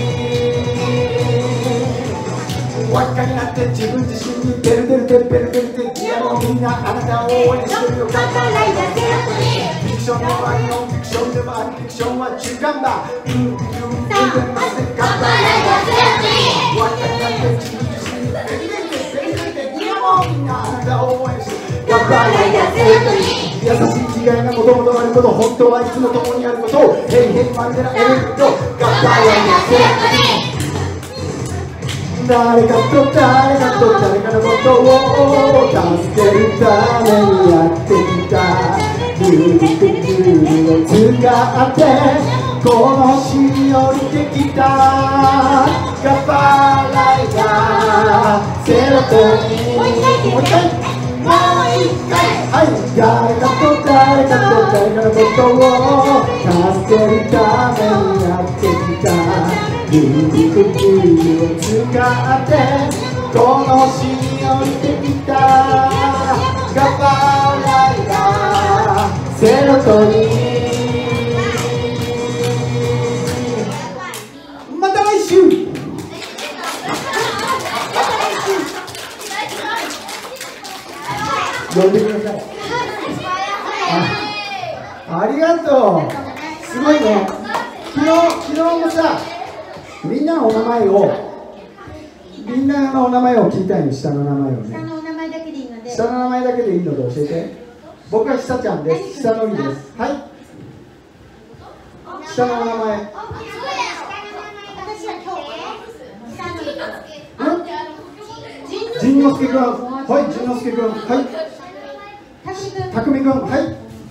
ン輪っかになって自分自身にベルデルテベルデルテピアノみんなあなたを応援してるよガバライダーセロトニンフィクションで終わりのフィクションでもあるフィクションは中間だガバライダーセロトニン輪っかになって自分自身にベルデルテベルデルテピアノみんなあなたを応援してるガバライダーセロトニン優しい違いがもともとあること本当はいつも共にあることヘイヘイマンデラエレクトガバライダーセロトニン誰かと誰かと誰かのことを助けるためにやってきたルールを使ってこの地に降りてきたガバライダーセロトニンもう一回はい誰かと誰かと誰かのことを助けるためにやってきたルールを使ってこの地に降りてきたガバライダーセロトニンまた来週呼んでくださいありがとうすごいね昨日もさみんなのお名前を聞いたいの下の名前をね下のお名前だけでいいので。 下の名前だけでいいので教えて僕はひさちゃんです久典ですはい下のお名前私は今日仁之助君はい仁之助君はいたくみ君はい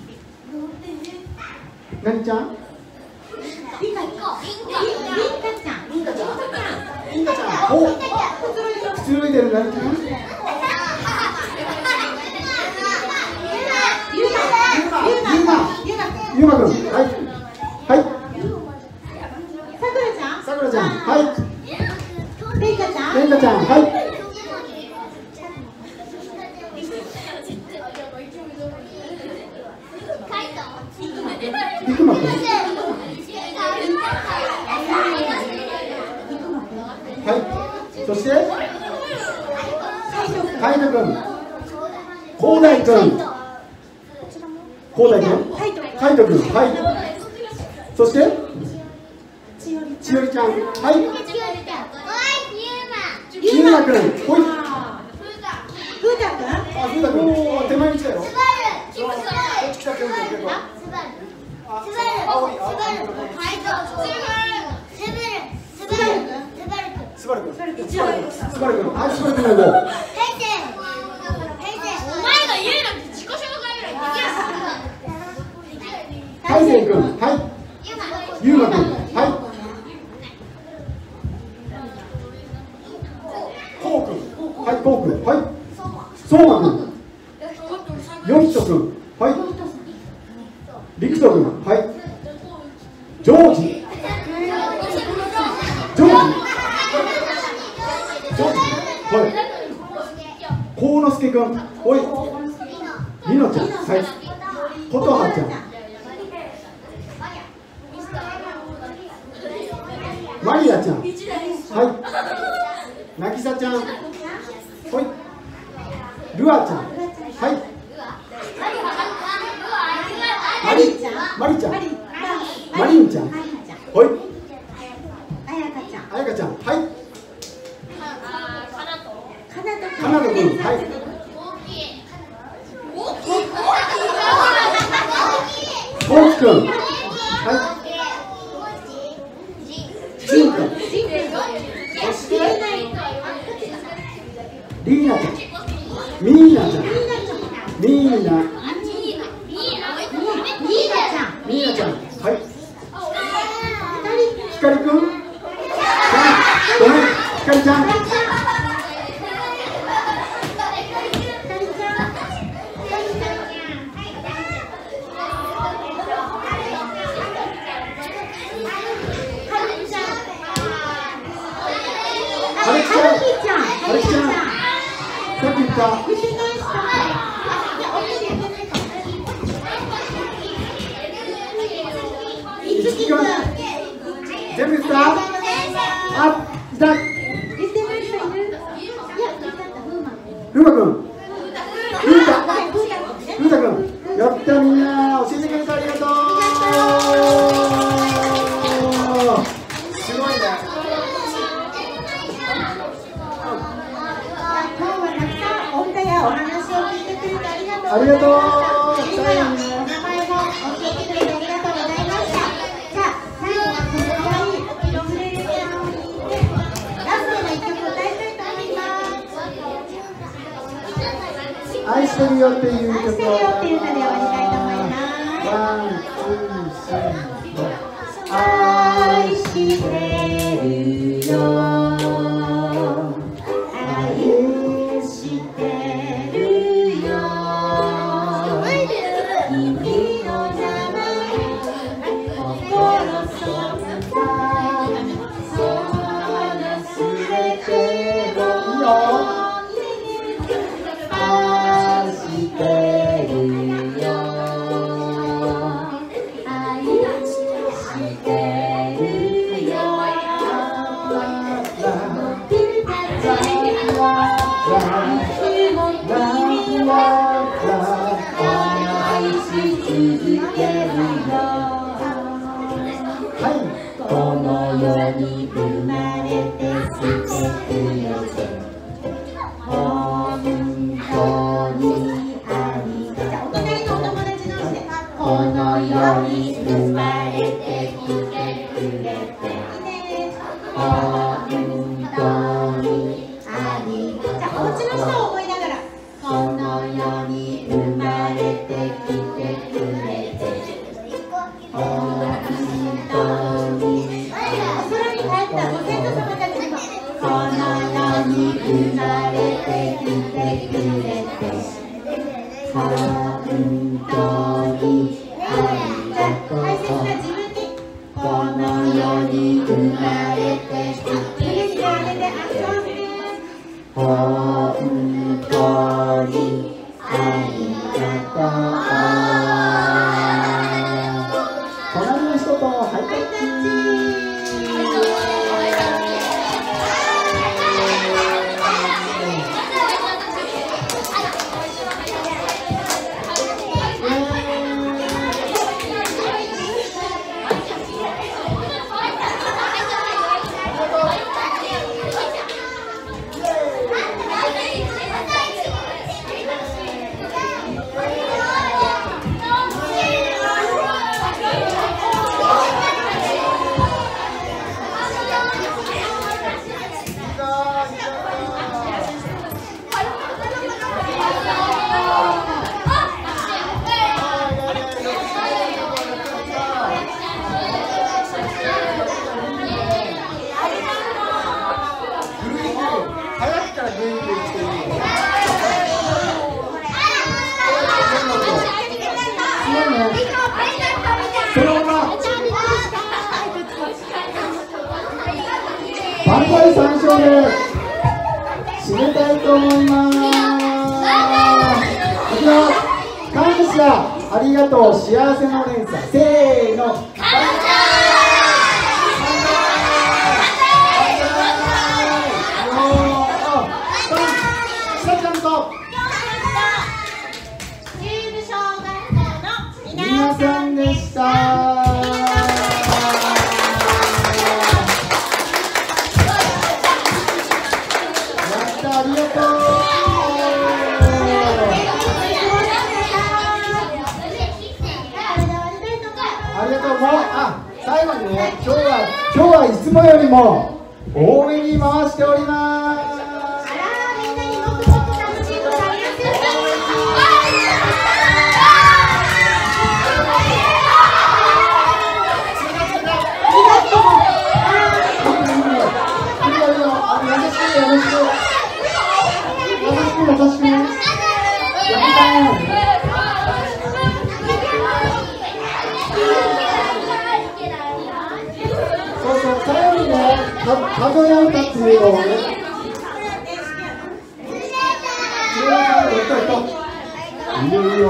何ちゃんリカちゃんおくつろいでる何ちゃんゆうまくんはいさくらちゃんはいれんかちゃんはいりくまくんはいそしてかいとくんこうだいくんかいとくんはいそしてちよりちゃんはいゆうまくんほいふうたくんあふうたくんお手前に来たよスバル青いセバル君スバル君一応スバル君はいスバル君の号お前が言うなんて自己紹介ぐらいできる。 大成君はいゆうま君はいこう君はいこう君はいそうま君よひと君はいりくと君はいジョージはいこうのすけ君おいりのちゃんはいことはちゃんマリアちゃんはいなぎさちゃんはいルアちゃんはいマリちゃんマリンちゃんはいあやかちゃんはいかなと君はいこうき君はいジン君そしてリーナちゃんミーナちゃんミーナちゃんはいひかり君ごめんひかりちゃんはるきちゃんさっき言ったいつき君全部言ったあ、いたふうま君ふうた君やったみんな教えてくれてありがとうすごいねありがとう。みんなの名前も教えてくれてありがとうございました。じゃあ最後はこの場合ウクレレピアノを弾いてラストの一曲を歌いたいと思います。愛してるよっていう曲を。愛してるよっていう歌で終わりたいと思います。ワン、ツー、スリー。愛してるよ。この世に生まれて捨てくれて本当にありがとう。お隣のお友達同士でこの世に生まれてきてくれて本当にありがとう。じゃあお家の人を思いながらこの世に生まれてきてくれて本当にご先祖様たちにもこの世に生まれてきてくれて本当にありがとう。大切な自分にこの世に生まれてきてくれてあげてあげて本当にありがとう。隣の人とハイタッチ。 第3章で締めたいと思います。いくよ。感謝、ありがとう、幸せの連鎖。せーの。感謝。皆さんでした。やった、ありがとう。ありがとう。もう、最後にね、今日はいつもよりも多めに回しております。最後にね、数え歌っていうのをね、いいよいいよ。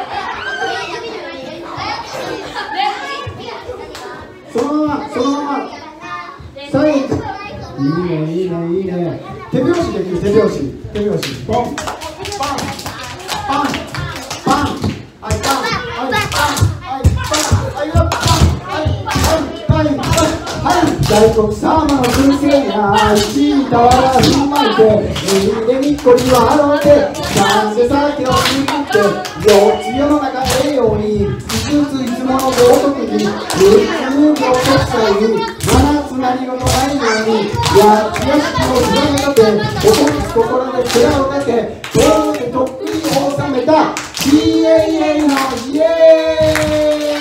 そのまま最後、いいね。手拍子できる、手拍子。ポンパンパンパン、はい、パン、はい、パン、はい、パン、はい、パン、はい、はい、大黒様の先生が一に俵踏まれて、でにっこり笑ってなんで酒を作って4つ世の中ええように5ついつもの豪徳に6つ無病息災に7つ何事ないように8つ屋敷を広げ立て9つ心で寺を建てそうでとっくに収めたイエイのイエ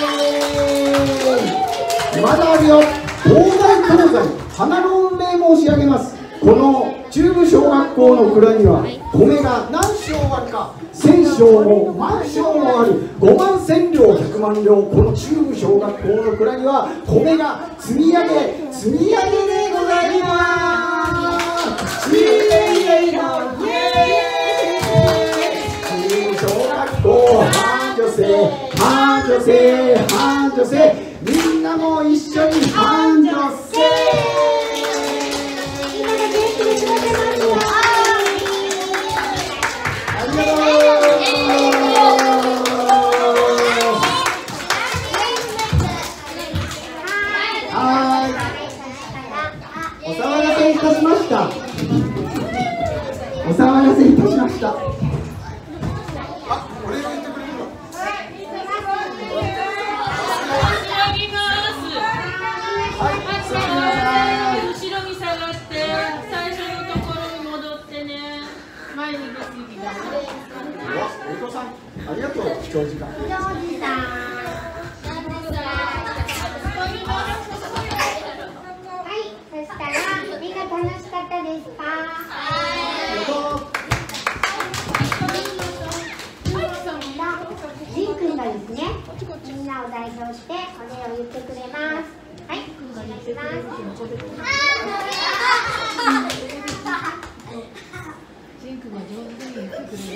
ーイ。まだあるよ。東西花の運命申し上げます。この中部小学校の蔵には米が何升あるか、1000升も万升もある。5万1000両100万両、この中部小学校の蔵には米が積み上げでございます。イエイのイエーイ。中部小学校繁盛せ、みんなも一緒に繁盛せ。ありがとう。はい。お騒がせいたしました。ありがとう、長時間。 ですね、みんなを代表してお礼を言ってくれます。はい、お願いします。ジンクが上手に言ってくれる。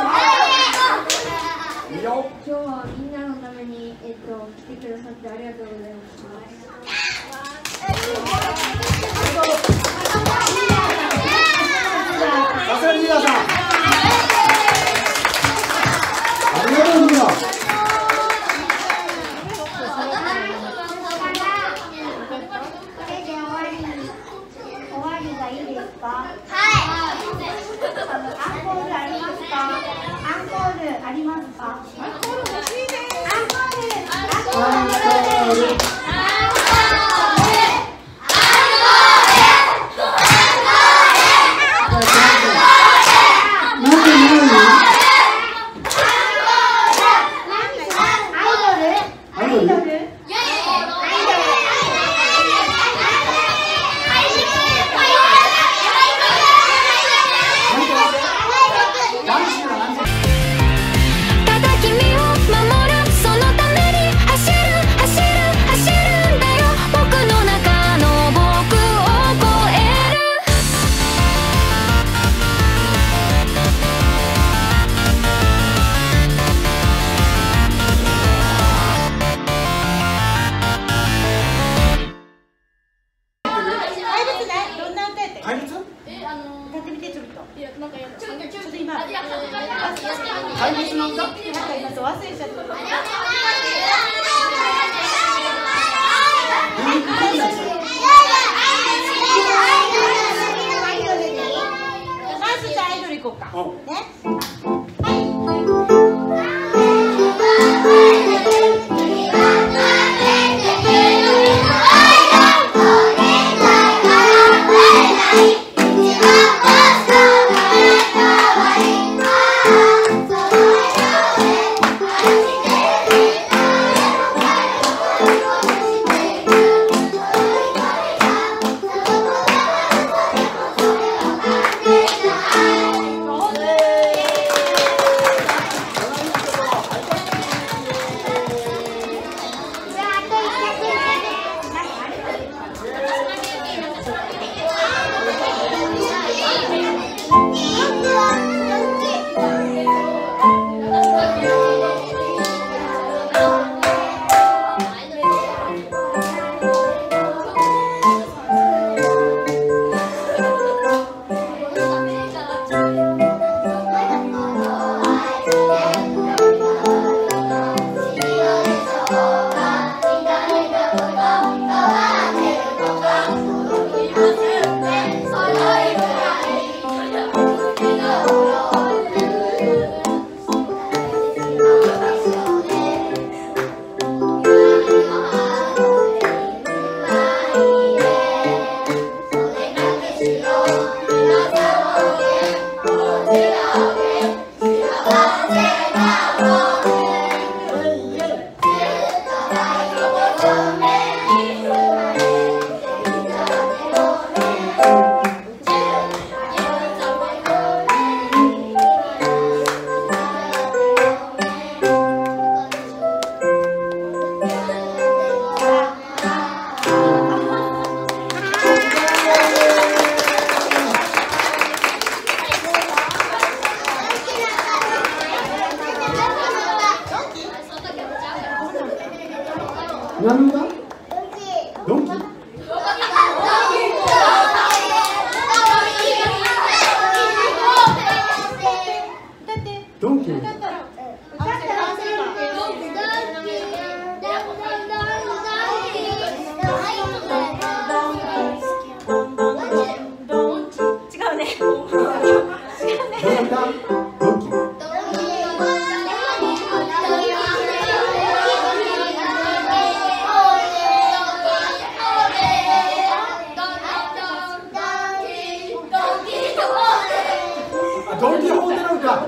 今日はみんなのために来てくださってありがとうございます。 さすがリーダーさん。ありがとうございます。 ありますか？アンコール欲しいです。アンコール。 ただ君ちょっと今怪物の歌？ なんか今そう忘れちゃった。まずじゃあアイドル行こうか。ね。 何の歌？ドンキ？ドンキ？ドンキホーテの歌。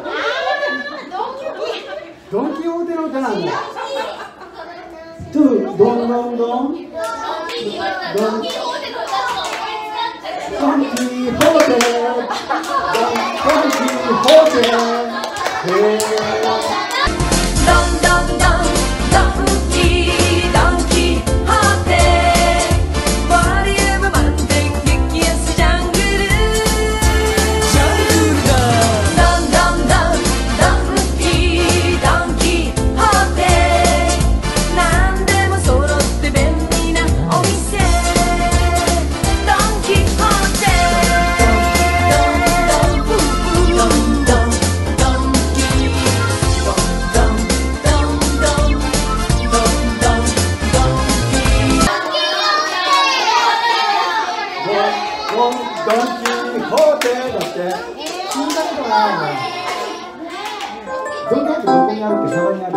ドンキホーテの歌なんだ。ドンドンドンドン。ドンキホーテ。ドンキホーテ。ドンキってどこにあるって探にある。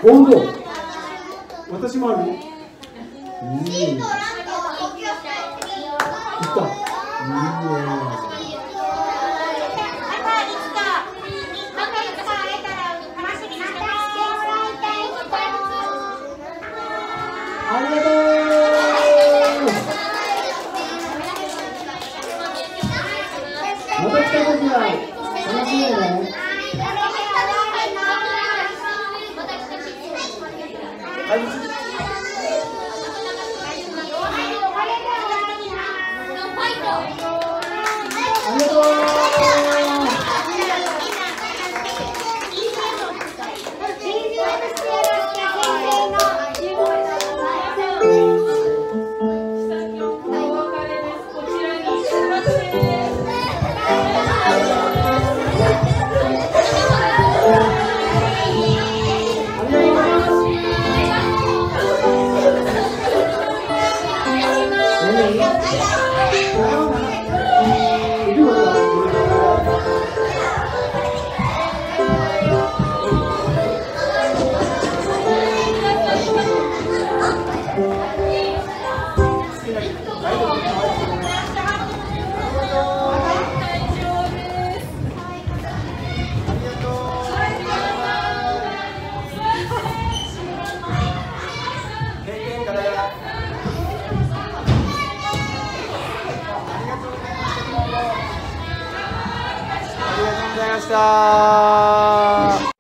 温度。私もある。いった。いいね。ありがとう。また来た時は楽しみね。はい。ありがとう。ありがとうございました。